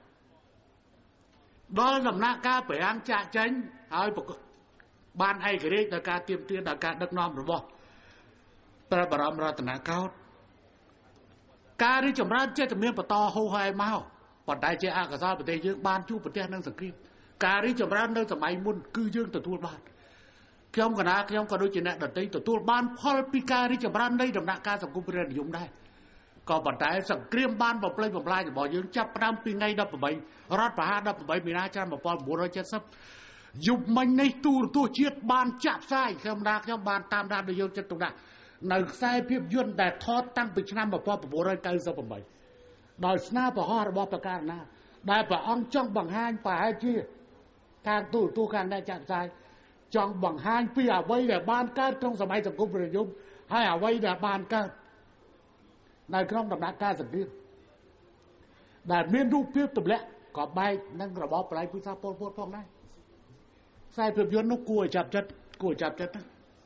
ដល់ដំណាក់កាលប្រាំងចាក់ចេញហើយបានឯករាជ្យដល់ការទៀមទាដល់ការដឹកនាំរបស់ព្រះបរមរតនកោដ្ឋការរីកចម្រើនចេះតែមានបន្តហូរហែមកប៉ុន្តែជាអកុសលប្រទេសយើងបានជួបប្រទេសនឹងសង្គ្រាមការរីកចម្រើននៅសម័យមុនគឺយើងទទួលបានខ្ញុំកណាខ្ញុំក៏ដូចជាអ្នកដទៃទទួលបានផលពីការរីកចម្រើននៃដំណាក់កាលសង្គមព្រះនិយមដែរក៏ប៉ុន្តែសង្គ្រាមបានបំផ្លិចបំផ្លាញរបស់យើងចាប់ផ្ដើមពីថ្ងៃដប់ប្រាំរដ្ឋប្រហារដប់ប្រាំមីនាឆ្នាំmột nghìn chín trăm七mươiយុគមិញនេះទូរទស្សន៍ជាតិបានចាក់ផ្សាយខ្ញុំណាខ្ញុំបានតាមដានដោយយកចិត្តទុកដាក់នៅខ្សែភាពយន្តដែលថតតាំងពីឆ្នាំmột nghìn chín trăm chín mươi támដោយស្នាប្រហោះរបស់ប្រការណាដែលព្រះអង្គចង់បង្ហាញប្រហែលជាខាងទូរទស្សន៍ខាងអ្នកចាក់ផ្សាយចង់បង្ហាញពីអ្វីដែលបានកើតក្នុងសម័យសង្គមព្រះនិយមហើយអ្វីដែលបានកើតនៅក្នុងដំណាក់កាលសង្គ្រាមដែលមានរូបភាពទម្លាក់ក៏បែកនឹងរបបប្រល័យពូជសាសពលពតផងដែរខ្សែភាពយន្តនោះគួរឲ្យចាប់ចិត្តគួរឲ្យចាប់ចិត្តណា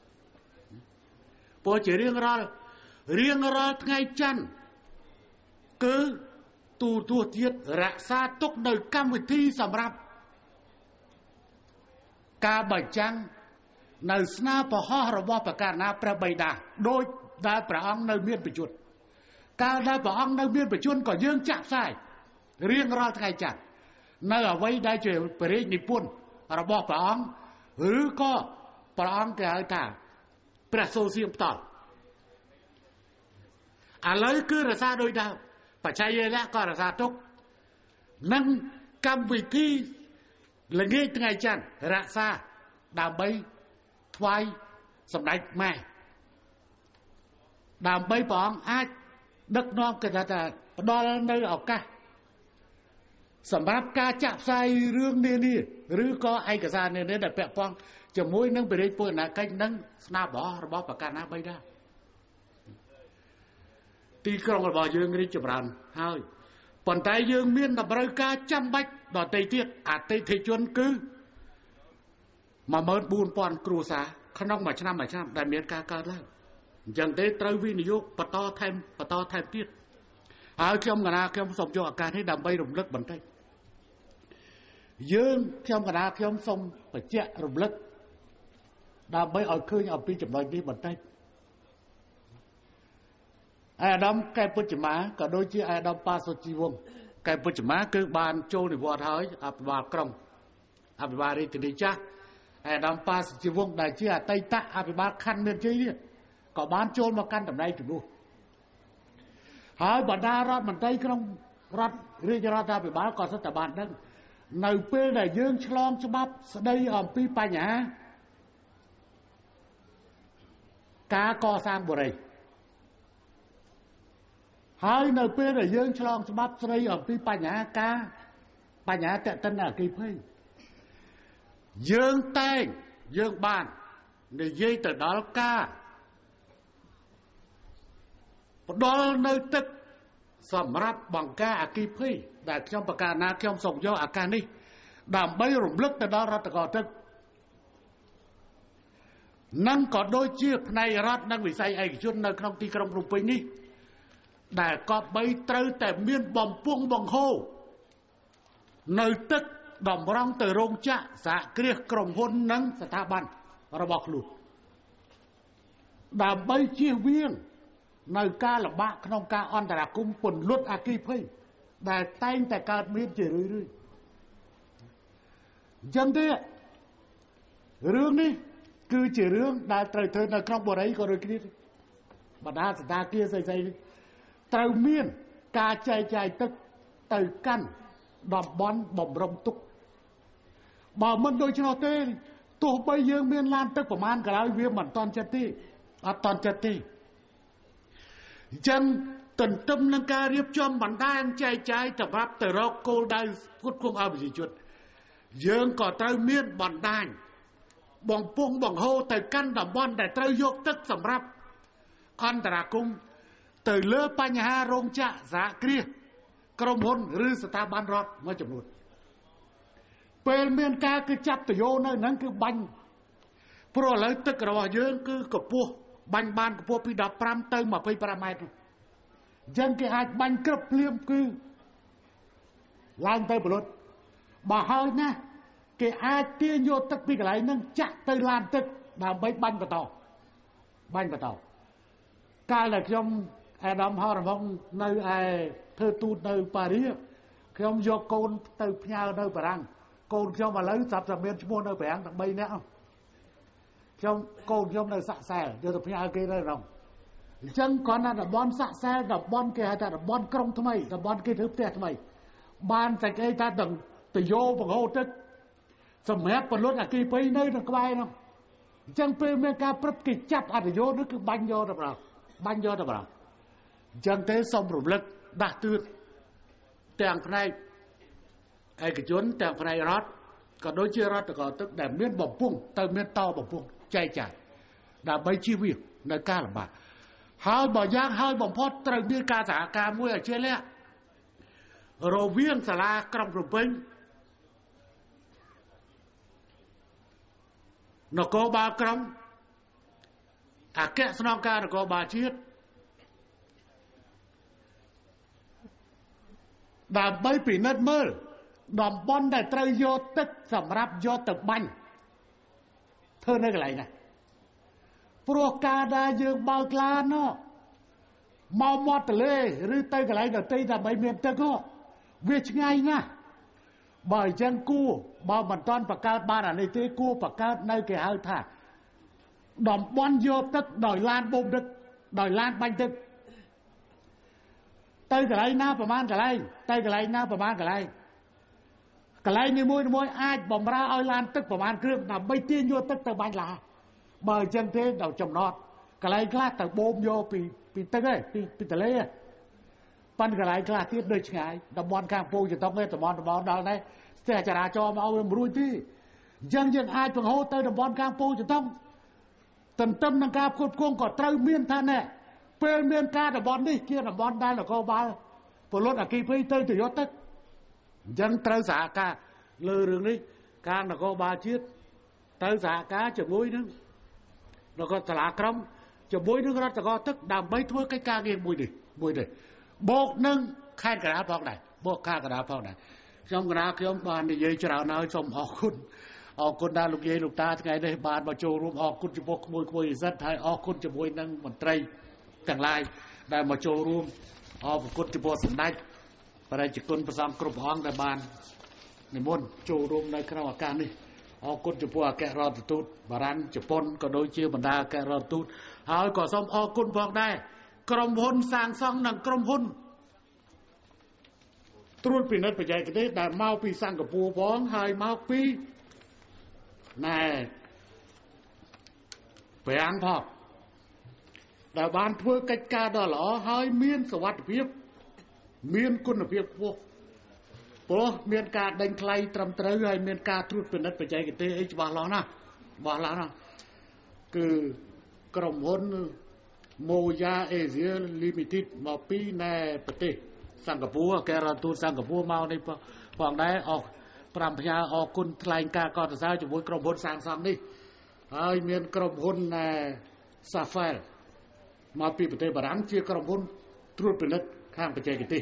ព្រោះជារៀងរាល់រៀងរាល់ថ្ងៃច័ន្ទគឺទូរទស្សន៍ជាតិរក្សាទុកនៅកម្មវិធីសម្រាប់ការបញ្ចាំងនៅស្នាប្រហោះរបស់ប្រការណាព្រះបិតាដោយដែលព្រះអង្គនៅមានបញ្ជនកាលដែលព្រះអង្គនៅមានបញ្ជនក៏យើងចាក់ផ្សាយរៀងរាល់ថ្ងៃច័ន្ទនៅអ្វីដែលជាព្រះរាជនិពន្ធរបស់ព្រះអង្គឬក៏ព្រះអង្គគេហៅថាព្រះសូរសៀងផ្ទាល់ឥឡូវគឺរក្សាដោយដើមបច្ចេកលៈក៏រក្សាទុកនិងកម្មវិធីល្ងាចថ្ងៃច័ន្ទរក្សាដើម្បីថ្វាយសម្ដេចម៉ែដើម្បីព្រះអង្គអាចដឹកនាំគេថាផ្ដល់នៅឱកាសសម្រាប់ការចាក់ផ្សាយរឿងនានាឬក៏ឯកសារនានាដែលពាក់ព័ន្ធជាមួយនឹងបរិយាពលនកិច្ចនិងស្នាបអរបស់ប្រកាសណាបីដែរទីក្រុងរបស់យើងរីកចម្រើនហើយប៉ុន្តែយើងមានតម្រូវការចាំបាច់ដទៃទៀតអតិថិជនគឺមួយម៉ឺនបួនពាន់គ្រួសារក្នុងមួយឆ្នាំមួយឆ្នាំដែលមានការកើតឡើងអញ្ចឹងទេត្រូវវិនិយោគបន្តថែមបន្តថែមទៀតហើយខ្ញុំកណាខ្ញុំសូមយកឱកាសនេះដើម្បីរំលឹកបន្តិចយើងខ្ញុំកណាខ្ញុំសូមបញ្ជាក់រំលឹកដើម្បីឲ្យឃើញអំពីចំណុចនេះបន្តិចអាដាមកែពុជមាក៏ដូចជាអាដាមប៉ាសុជីវង្សកែពុជមាគឺបានចូលនិវត្តន៍ហើយអភិបាលក្រុងអភិបាលរាជធានីចាស់អាដាមប៉ាសុជីវង្សដែលជាអតីតអភិបាលខណ្ឌមានជ័យនេះក៏បានចូលមកកាន់តំណែងជំនួសហើយបណ្ដារដ្ឋមន្ត្រីក្នុងរដ្ឋរាជរដ្ឋាភិបាលក៏សិតតែបានដឹងនៅពេលដែលយើងឆ្លងច្បាប់ស្ដីអំពីបញ្ហាការកសាងបុរីហើយនៅពេលដែលយើងឆ្លងច្បាប់ស្ដីអំពីបញ្ហាការបញ្ហាតេតិនអគ្គិភ័យយើងតែងយើងបាននិយាយទៅដល់ការផ្ដល់នៅទឹកសម្រាប់បង្ការអគ្គិភ័យដែលខ្ញុំប្រកាសណាខ្ញុំសូមយកឱកាសនេះដើម្បីរំលឹកទៅដល់រដ្ឋកោទឹកនិងក៏ដូចជាផ្នែករដ្ឋនិងវិស័យឯកជននៅក្នុងទីក្រុងភ្នំពេញនេះដែលក៏បីត្រូវតែមានបំពង់បង្ហូរនៅទឹកតម្រង់ទៅរោងចក្រសហគ្រាសក្រុមហ៊ុននិងស្ថាប័នរបស់ខ្លួនដើម្បីជៀសវាងនៅការលំបាកក្នុងការអន្តរាគមន៍ពន្លត់អគ្គិភ័យដែលតែងតែកើតមានជារឿយៗអញ្ចឹងទេរឿងនេះគឺជារឿងដែលត្រូវធ្វើនៅក្នុងបរិយាក៏ដូចគ្នាបណ្ដាស្ថាគារស្អីៗត្រូវមានការចែកចាយទឹកទៅកាន់តំបន់បំរុងទុកបើមិនដូច្នោះទេទោះបីយើងមានឡានទឹកប្រមាណក៏ដោយវាមិនតាន់ចិត្តទេអត់តាន់ចិត្តទេអញ្ចឹងទន្ទឹមនឹងការរៀបចំបណ្ដាញចែកចាយសម្រាប់ទៅរកគោលដៅផ្គត់ផ្គង់ឲ្យប្រជាជនយើងក៏ត្រូវមានបណ្ដាញបងពុងបង្ហូរទៅកាន់តំបន់ដែលត្រូវយកទឹកសម្រាប់អន្តរាគមន៍ទៅលើបញ្ហារោងចក្រសហគ្រាសក្រុមហ៊ុនឬស្ថាប័នរដ្ឋមួយចំនួនពេលមានការគឺចាប់ទៅយកនៅហ្នឹងគឺបាញ់ព្រោះឥឡូវទឹករបស់យើងគឺកម្ពស់បាញ់បានកម្ពស់ពីដប់ប្រាំទៅម្ភៃប្រាំម៉ែត្រអញ្ចឹងគេអាចបាញ់គ្រប់ភ្លាមគឺឡើងទៅបលុតបើហើយណាគេអាចទាញយកទឹកពីកន្លែងហ្នឹងចាក់ទៅឡានទឹកដើម្បីបាញ់បន្តបាញ់បន្តកាលដែលខ្ញុំអាដាមហោរងនៅឯធ្វើទូតនៅប៉ារីសខ្ញុំយកកូនទៅផ្ញើនៅបារាំងកូនខ្ញុំឥឡូវស្រាប់តែមានឈ្មោះនៅបារាំងទាំងបីនាក់ខ្ញុំកូនខ្ញុំនៅសាក់សែលយកទៅផ្ញើគេនៅក្នុងអញ្ចឹងគាត់ថាតំបន់សាក់សែលតំបន់គេហៅថាតំបន់ក្រុងថ្មីតំបន់គេធ្វើផ្ទះថ្មីបានតែគេថាទាំងទៅយកបង្ហូរទឹកសម្រាប់ពលរដ្ឋអគិភ័យនៅក្នុងក្បែរនោះអញ្ចឹងពេលមានការព្រឹត្តគេចាប់អត្តយោនោះគឺបាញ់យកទៅប្រោបាញ់យកទៅប្រោអញ្ចឹងទេសូមរំលឹកដាស់តឿនទាំងផ្នែកឯកជនទាំងផ្នែករដ្ឋក៏ដូចជារដ្ឋក៏ទឹកដែលមានបំពង់ទៅមានតបំពង់ចែកចាយដើម្បីជៀសវាងនៅការលំបាកហើយបើយ៉ាងហើយបំផុតត្រូវមានការសហការមួយឲ្យជាលក្ខរវាងសាលាក្រុងភ្នំពេញនគរបាលក្រុងអគ្គស្នងការនគរបាលជាតិដើម្បីពិនិត្យមើលតំបន់ដែលត្រូវយកទឹកសម្រាប់យកទៅបាញ់ធ្វើនៅកន្លែងណាព្រោះការដែលយើងបើកឡាននោះមកមាត់ទន្លេឬទៅកន្លែងដទៃដើម្បីមានទឹកនោះវាឆ្ងាយណាស់បើអញ្ចឹងគួរបើមិនតាន់បង្កើតបានអានេះទេគួរបង្កើតនៅគេហៅថា đòm bon vô tức đòi lan bông tức đòi lan banh tức tới cái này naประมาณcái này tới cái này naประมาณcái này cái nàyนี่มวยมวยai បំរើឲ្យឡានទឹកប្រមាណគ្រឿងដើម្បីទាញយកទឹកទៅបាញ់ឡាបើអញ្ចឹងទេដល់ចំណត់កន្លែងខ្លះទៅបូមយកពីពីទឹកឯងពីពីទន្លេប៉ាន់កន្លែងខ្លះទៀតដូចឆ្ងាយតំបន់ខាងពោធិ៍ចតុកនេះតំបន់តំបន់ដល់នេះស្ទះចរាចរណ៍មកឲ្យមិនរួចទេអញ្ចឹងយើងអាចបង្ហូរទៅតំបន់ខាងពោធិ៍ចតុកទន្ទឹមនឹងការផ្គត់ផ្គង់ក៏ត្រូវមានថាណែពេលមានការតំបន់នេះជាតំបន់ដែលនគរបាលពលរដ្ឋអគ្គិភ័យទៅទៅយកទឹកអញ្ចឹងត្រូវសហការលើរឿងនេះការនគរបាលជាតិត្រូវសហការជាមួយនឹងនគរសាលាក្រុងជាមួយនឹងរដ្ឋបាលទឹកដើម្បីធ្វើកិច្ចការងារមួយនេះមួយនេះបូកនឹងខេត្តកណ្ដាលផងដែរបូកខេត្តកណ្ដាលផងដែរខ្ញុំកណ្ដាលខ្ញុំបាននិយាយច្រើនហើយសូមអរគុណអរគុណដល់លោកយាយលោកតាថ្ងៃនេះបានមកចូលរួមអរគុណចំពោះក្មួយក្មួយនិស្សិតហើយអរគុណជាមួយនឹងមន្ត្រីទាំងឡាយដែលមកចូលរួមអរគុណចំពោះសម្ដេចប្រជាជនប្រសងគ្រប់អង្គដែលបាននិមន្តចូលរួមនៅក្នុងឱកាសនេះអរគុណចំពោះអគ្គរដ្ឋទូតបារាំងជប៉ុនក៏ដូចជាបណ្ដាអគ្គរដ្ឋទូតហើយក៏សូមអរគុណផងដែរក្រុមហ៊ុនសាងសង់និងក្រុមហ៊ុនត្រួតពិនិត្យបច្ចេកទេសដែលមកពីសិង្ហបុរីផងហើយមកពីណែប្រាំងផងដែលបានធ្វើកិច្ចការដ៏ល្អហើយមានសុវត្ថិភាពមានគុណភាពខ្ពស់ព្រោះមានការដេញថ្លៃត្រឹមត្រូវហើយមានការត្រួតពិនិត្យបច្ចេកទេសអីច្បាស់លាស់ណាស់ច្បាស់លាស់ណាស់គឺក្រុមហ៊ុន Moya Asia Limited មកពីនៅប្រទេសសិង្ហបុរីអគ្គរដ្ឋទូតសិង្ហបុរីមកនេះផងដែរអស់ប្រាំផ្ញើអរគុណថ្លែងការកោតសរសើរជាមួយក្រុមហ៊ុនសាងសង់នេះហើយមានក្រុមហ៊ុន Safel មកពីប្រទេសបារាំងជាក្រុមហ៊ុនត្រួតពិនិត្យខាងបច្ចេកទេស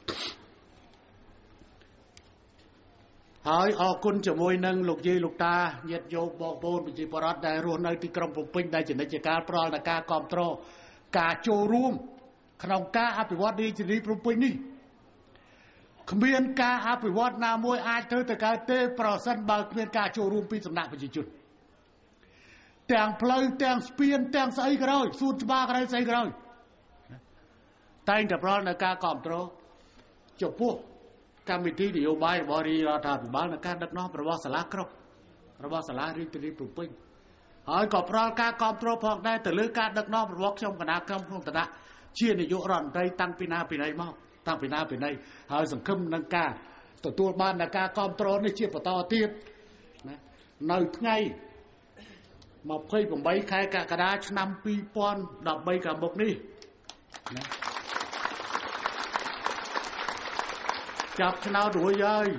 ហើយអរគុណជាមួយនឹងលោកយាយលោកតាញាតិញោមបងប្អូនប្រជាពលរដ្ឋដែលរស់នៅទីក្រុងភ្នំពេញដែលជានិច្ចកាលផ្ដល់ដល់ការគ្រប់គ្រងការចូលរួមក្នុងការអភិវឌ្ឍរាជធានីភ្នំពេញនេះគ្មានការអភិវឌ្ឍណាមួយអាចធ្វើទៅកើតទេប្រសិនបើគ្មានការចូលរួមពីសំណាក់ប្រជាជនទាំងផ្លូវទាំងស្ពានទាំងស្អីក៏ដោយសួនច្បារក៏ដោយស្អីក៏ដោយតែងតែផ្ដល់ដល់ការគ្រប់គ្រងចំពោះកម្មវិធីនយោបាយរបស់រាជរដ្ឋាភិបាលនៅការដឹកនាំរបស់សាលាក្រុងរបស់សាលារាជធានីភ្នំពេញហើយក៏ផ្ដល់ការគ្រប់គ្រងផងដែរទៅលើការដឹកនាំរបស់ខ្ញុំគណៈកម្មក្នុងឋានៈជានាយករដ្ឋមន្ត្រីតាំងពីណាពីណីមកតាំងពីណាពីណីហើយសង្ឃឹមនឹងការទទួលបាននៃការគ្រប់គ្រងនេះជាបន្តទៀតណានៅថ្ងៃម្ភៃប្រាំបីខែកក្កដាឆ្នាំពីរពាន់ដប់បីខាងមុខនេះណាចាប់ឆ្នោតរួចហើយ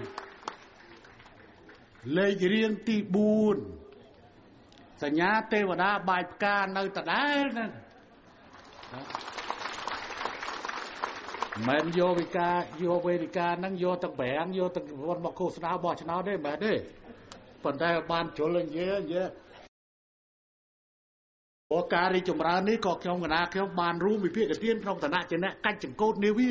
លេខរៀងទីបួនសញ្ញាទេវតាបាយផ្កានៅដដែលហ្នឹងមិនយកវិការយកវេទិកាហ្នឹងយកទៅប្រាំងយកទៅវត្តមកឃោសនាបោះឆ្នោតទេមិនទេប៉ុន្តែបានជ្រុលនិយាយនិយាយព្រោះការរីចម្រើននេះក៏ខ្ញុំកណាខ្ញុំបានរួមវិភាគទានក្នុងឋានៈជាអ្នកកាច់ចង្កូតនាវា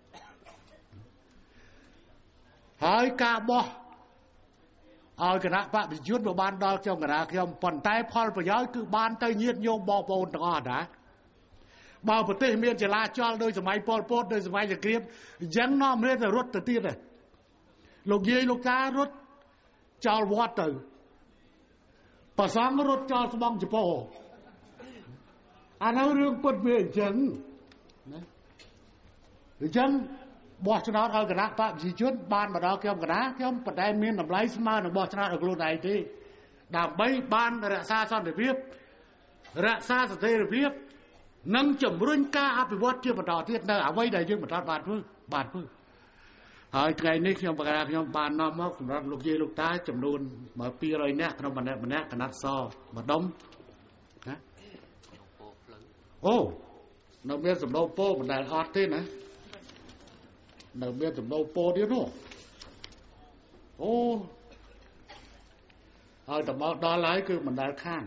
ហើយការបោះឲ្យគណៈបព្វជិជនបានដល់ខ្ញុំកណាខ្ញុំប៉ុន្តែផលប្រយោជន៍គឺបានទៅញាតិញោមបងប្អូនទាំងអស់ដែរបើប្រទេសមានចលាចលដោយសម័យប៉ុលពតដោយសម័យសង្គ្រាមអញ្ចឹងនាំគ្នាទៅរត់ទៅទៀតដែរលោកយាយលោកតារត់ចោលវត្តទៅប្រសងរត់ចោលស្បង់ចពោអានោះរឿងពុតវាអញ្ចឹងណាអញ្ចឹងបោះឆ្នោតឲ្យគណៈបព្វជិជនបានមកដល់ខ្ញុំគណៈខ្ញុំប៉ុន្តែមានតម្លៃស្មើនឹងបោះឆ្នោតឲ្យខ្លួនឯងទេដើម្បីបានរក្សាសន្តិភាពរក្សាស្ថិរភាពនិងជំរុញការអភិវឌ្ឍជាបន្តទៀតនៅអ្វីដែលយើងមិនបានធ្វើបានធ្វើហើយថ្ងៃនេះខ្ញុំបកការខ្ញុំបាននាំមកសម្រាប់លោកយាយលោកតាចំនួនពីររយនាក់ក្នុងម្នាក់ម្នាក់កណាត់សម្ដុំណាអូនៅមានសម្ដៅពោមិនដែលអត់ទេណានៅមានសម្ដៅពោទៀតនោះអូហើយតមកដល់ហើយគឺមិនដែលខាង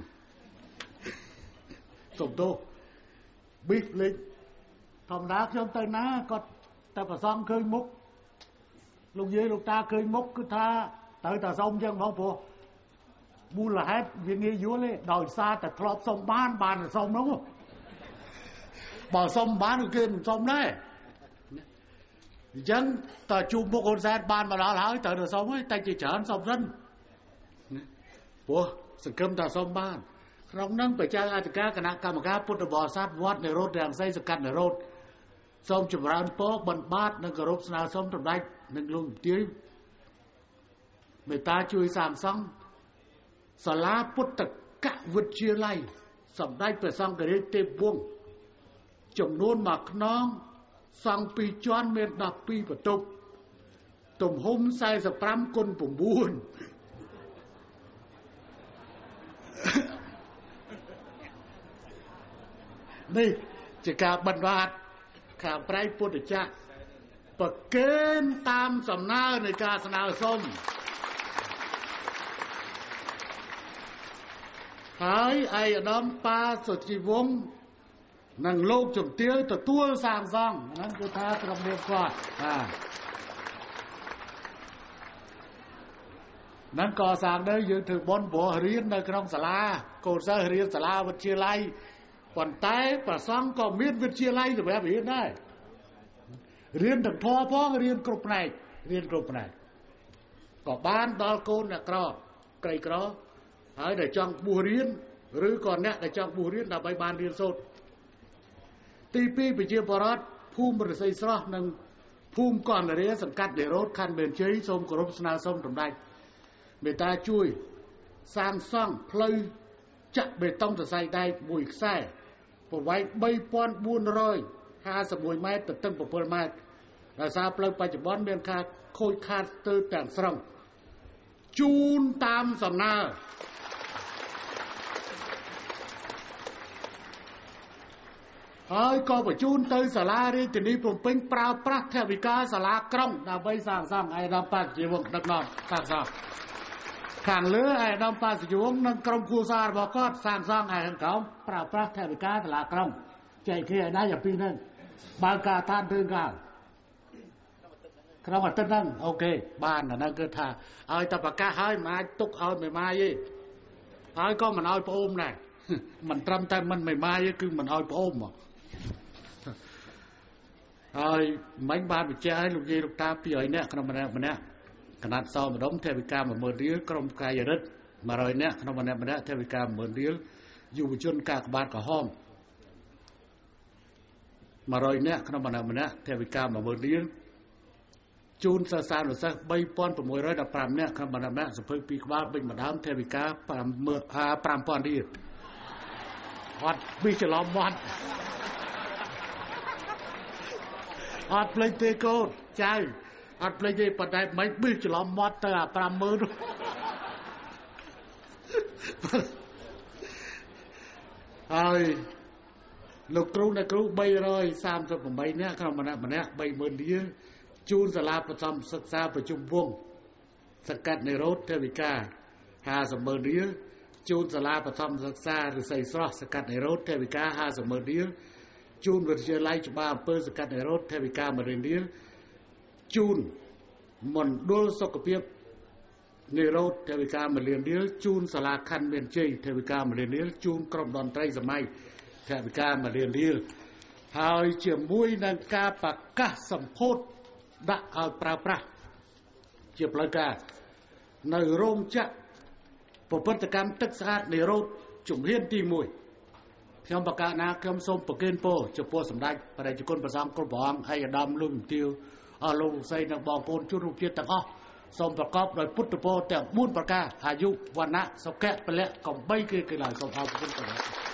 សុំទោសប៊ីសលេខធម្មតាខ្ញុំទៅណាគាត់តែប្រសងឃើញមុខលោកយាយលោកតាឃើញមុខគឺថាទៅតែសុំចឹងហ្មងព្រោះមូលហេតុវាងាយយល់ទេដោយសារតែធ្លាប់សុំបានបានសុំនោះបើសុំបានគឺមិនសុំដែរអញ្ចឹងតើជួបមុខហ៊ុនសែនបានមកដល់ហើយត្រូវទៅសុំហើយតែជាច្រើនសុំសិនព្រោះសង្គមថាសុំបានក្នុងនឹងបច្ចាអធិការគណៈកម្មការពុទ្ធបរិស័ទវត្តនិរោធរាំងសីសង្កាត់និរោធសូមចម្រើនពរបណ្ឌបាតនិងគោរពស្នើសុំសម្ដេចនិងលោកជំទាវមេត្តាជួយសាងសង់សាលាពុទ្ធកវិទ្យាល័យសម្ដេចព្រះសង្ឃរាជទេពវង្សចំនួនមួយខ្នងសង់ពីរជាន់មានដប់ពីរបន្ទប់ទំហំសែសិបប្រាំគុណ៩នេះជាការបណ្ឌបាតខាងប្រៃពុទ្ធចក្រប្រកេនតាមសំណើនៃការស្នើសុំហើយឯកឧត្តមប៉ាសុជីវង្សនិងលោកជំទាវទទួលសាងសង់ហ្នឹងគឺថាត្រឹមរៀបគាត់បាទហ្នឹងក៏សាងដែរយើងធ្វើបុណ្យព្រោះរៀននៅក្នុងសាលាកូនសិស្សរៀនសាលាវិទ្យាល័យប៉ុន្តែប្រសង់ក៏មានវិទ្យាល័យសម្រាប់រៀនដែររៀនទាំងធម៌ផងរៀនគ្រប់ផ្នែករៀនគ្រប់ផ្នែកក៏បានដល់កូនអ្នកក្រក្រីក្រហើយដែលចង់បួសរៀនឬក៏អ្នកដែលចង់បួសរៀនដើម្បីបានរៀនសូត្រទីពីរប្រជាពលរដ្ឋភូមិរស័យស្រស់និងភូមិកណ្ដរាសង្កាត់និរោធខណ្ឌមានជ័យសូមគោរពស្នើសុំសម្ដេចមេត្តាជួយសាងសង់ផ្លូវចាក់បេតុងសរសៃដែកមួយខ្សែប្រវែងបីពាន់បួនរយហាសិបមួយម៉ែត្រទទឹងbảyម៉ែត្រដោយសារផ្លូវបច្ចុប្បន្នមានការខូចខាតស្ទើរទាំងស្រុងជូនតាមសំណើហើយក៏បញ្ជូនទៅសាលារាជធានីភ្នំពេញប្រើប្រាស់ថវិកាសាលាក្រុងដើម្បីសាងសង់ឯកឧត្តមប៉ាជាវង្សដឹកនាំសាងសង់ខាងលើឯកឧត្តមប៉ាជាវង្សនិងក្រុមគ្រួសាររបស់គាត់សាងសង់ឯខាងក្រោមប្រើប្រាស់ថវិកាសាលាក្រុងចែកគ្នាឲ្យដែរយ៉ាងពីរហ្នឹងបើការឋានធ្វើការក្នុងអាទិត្យហ្នឹងអូខេបានអាហ្នឹងគឺថាឲ្យតែប្រកាសហើយមិនអាចទុកឲ្យមេម៉ាយទេហើយក៏មិនឲ្យប្អូនដែរមិនត្រឹមតែមិនមេម៉ាយទេគឺមិនឲ្យប្អូនមកហើយមិនបានបញ្ជាក់ឲ្យលោកយាយលោកតាពីររយនាក់ក្នុងម្នាក់ម្នាក់គណៈសម្ដុំថវិកាមួយម៉ឺនរៀលក្រុមកាយរិទ្ធមួយរយនាក់ក្នុងម្នាក់ម្នាក់ថវិកាមួយម៉ឺនរៀលយុវជនកាកបាទក្រហមមួយរយនាក់ក្នុងម្នាក់ម្នាក់ថវិកាមួយម៉ឺនរៀលជូនសិស្សានុសិស្សបីពាន់៦រយដប់ប្រាំនាក់ក្នុងម្នាក់ម្នាក់សភៅពីរក្បាលបិញម្ដងថវិកាប្រាំពាន់រៀលអត់ពីច្រឡំមាត់អត់ភ្លេចទេកូនចៅអត់ភ្លេចទេប៉ុន្តែមិនបិះច្រឡំមាត់ទៅអាប្រាំម៉ឺនហើយលោកគ្រូអ្នកគ្រូបីរយសាមសិបប្រាំបីនាក់ក្នុងម្នាក់ម្នាក់បីម៉ឺនរៀលជូនសាលាបឋមសិក្សាប្រជុំវង្សសង្កាត់និរោធថវិកាហាសិបម៉ឺនរៀលជូនសាលាបឋមសិក្សារិស័យស្រស់សង្កាត់និរោធថវិកាហាសិបម៉ឺនរៀលជូនវិទ្យាល័យច្បារអំពើសង្កាត់និរោធថវិកាមួយរៀលជូនមណ្ឌលសុខភាពនិរោធថវិកាមួយលានរៀលជូនសាលាខណ្ឌមានជ័យថវិកាមួយលានរៀលជូនក្រុមតន្ត្រីសម័យថវិកាមួយលានរៀលហើយជាមួយនឹងការប្រកាសសម្ពោធដាក់ឲ្យប្រើប្រាស់ជាផ្លូវការនៅរោងចក្រប្រព្រឹត្តកម្មទឹកស្អាតនិរោធជំហានទីមួយខ្ញុំបកណាខ្ញុំសូមប្រគេនពរចំពោះសម្ដេចបរិយាគុណព្រះសង្ឃគ្រប់ព្រះអង្គហើយឧត្តមលោកជំទាវអស់លោកស្រីនិងបងប្អូនជនរួមជាតិទាំងអស់សូមប្រកបដោយពុទ្ធពរទាំងបួនប្រការអាយុវណ្ណៈសុខៈពលៈកំបីគឺគេឡើយសូមអរគុណព្រះ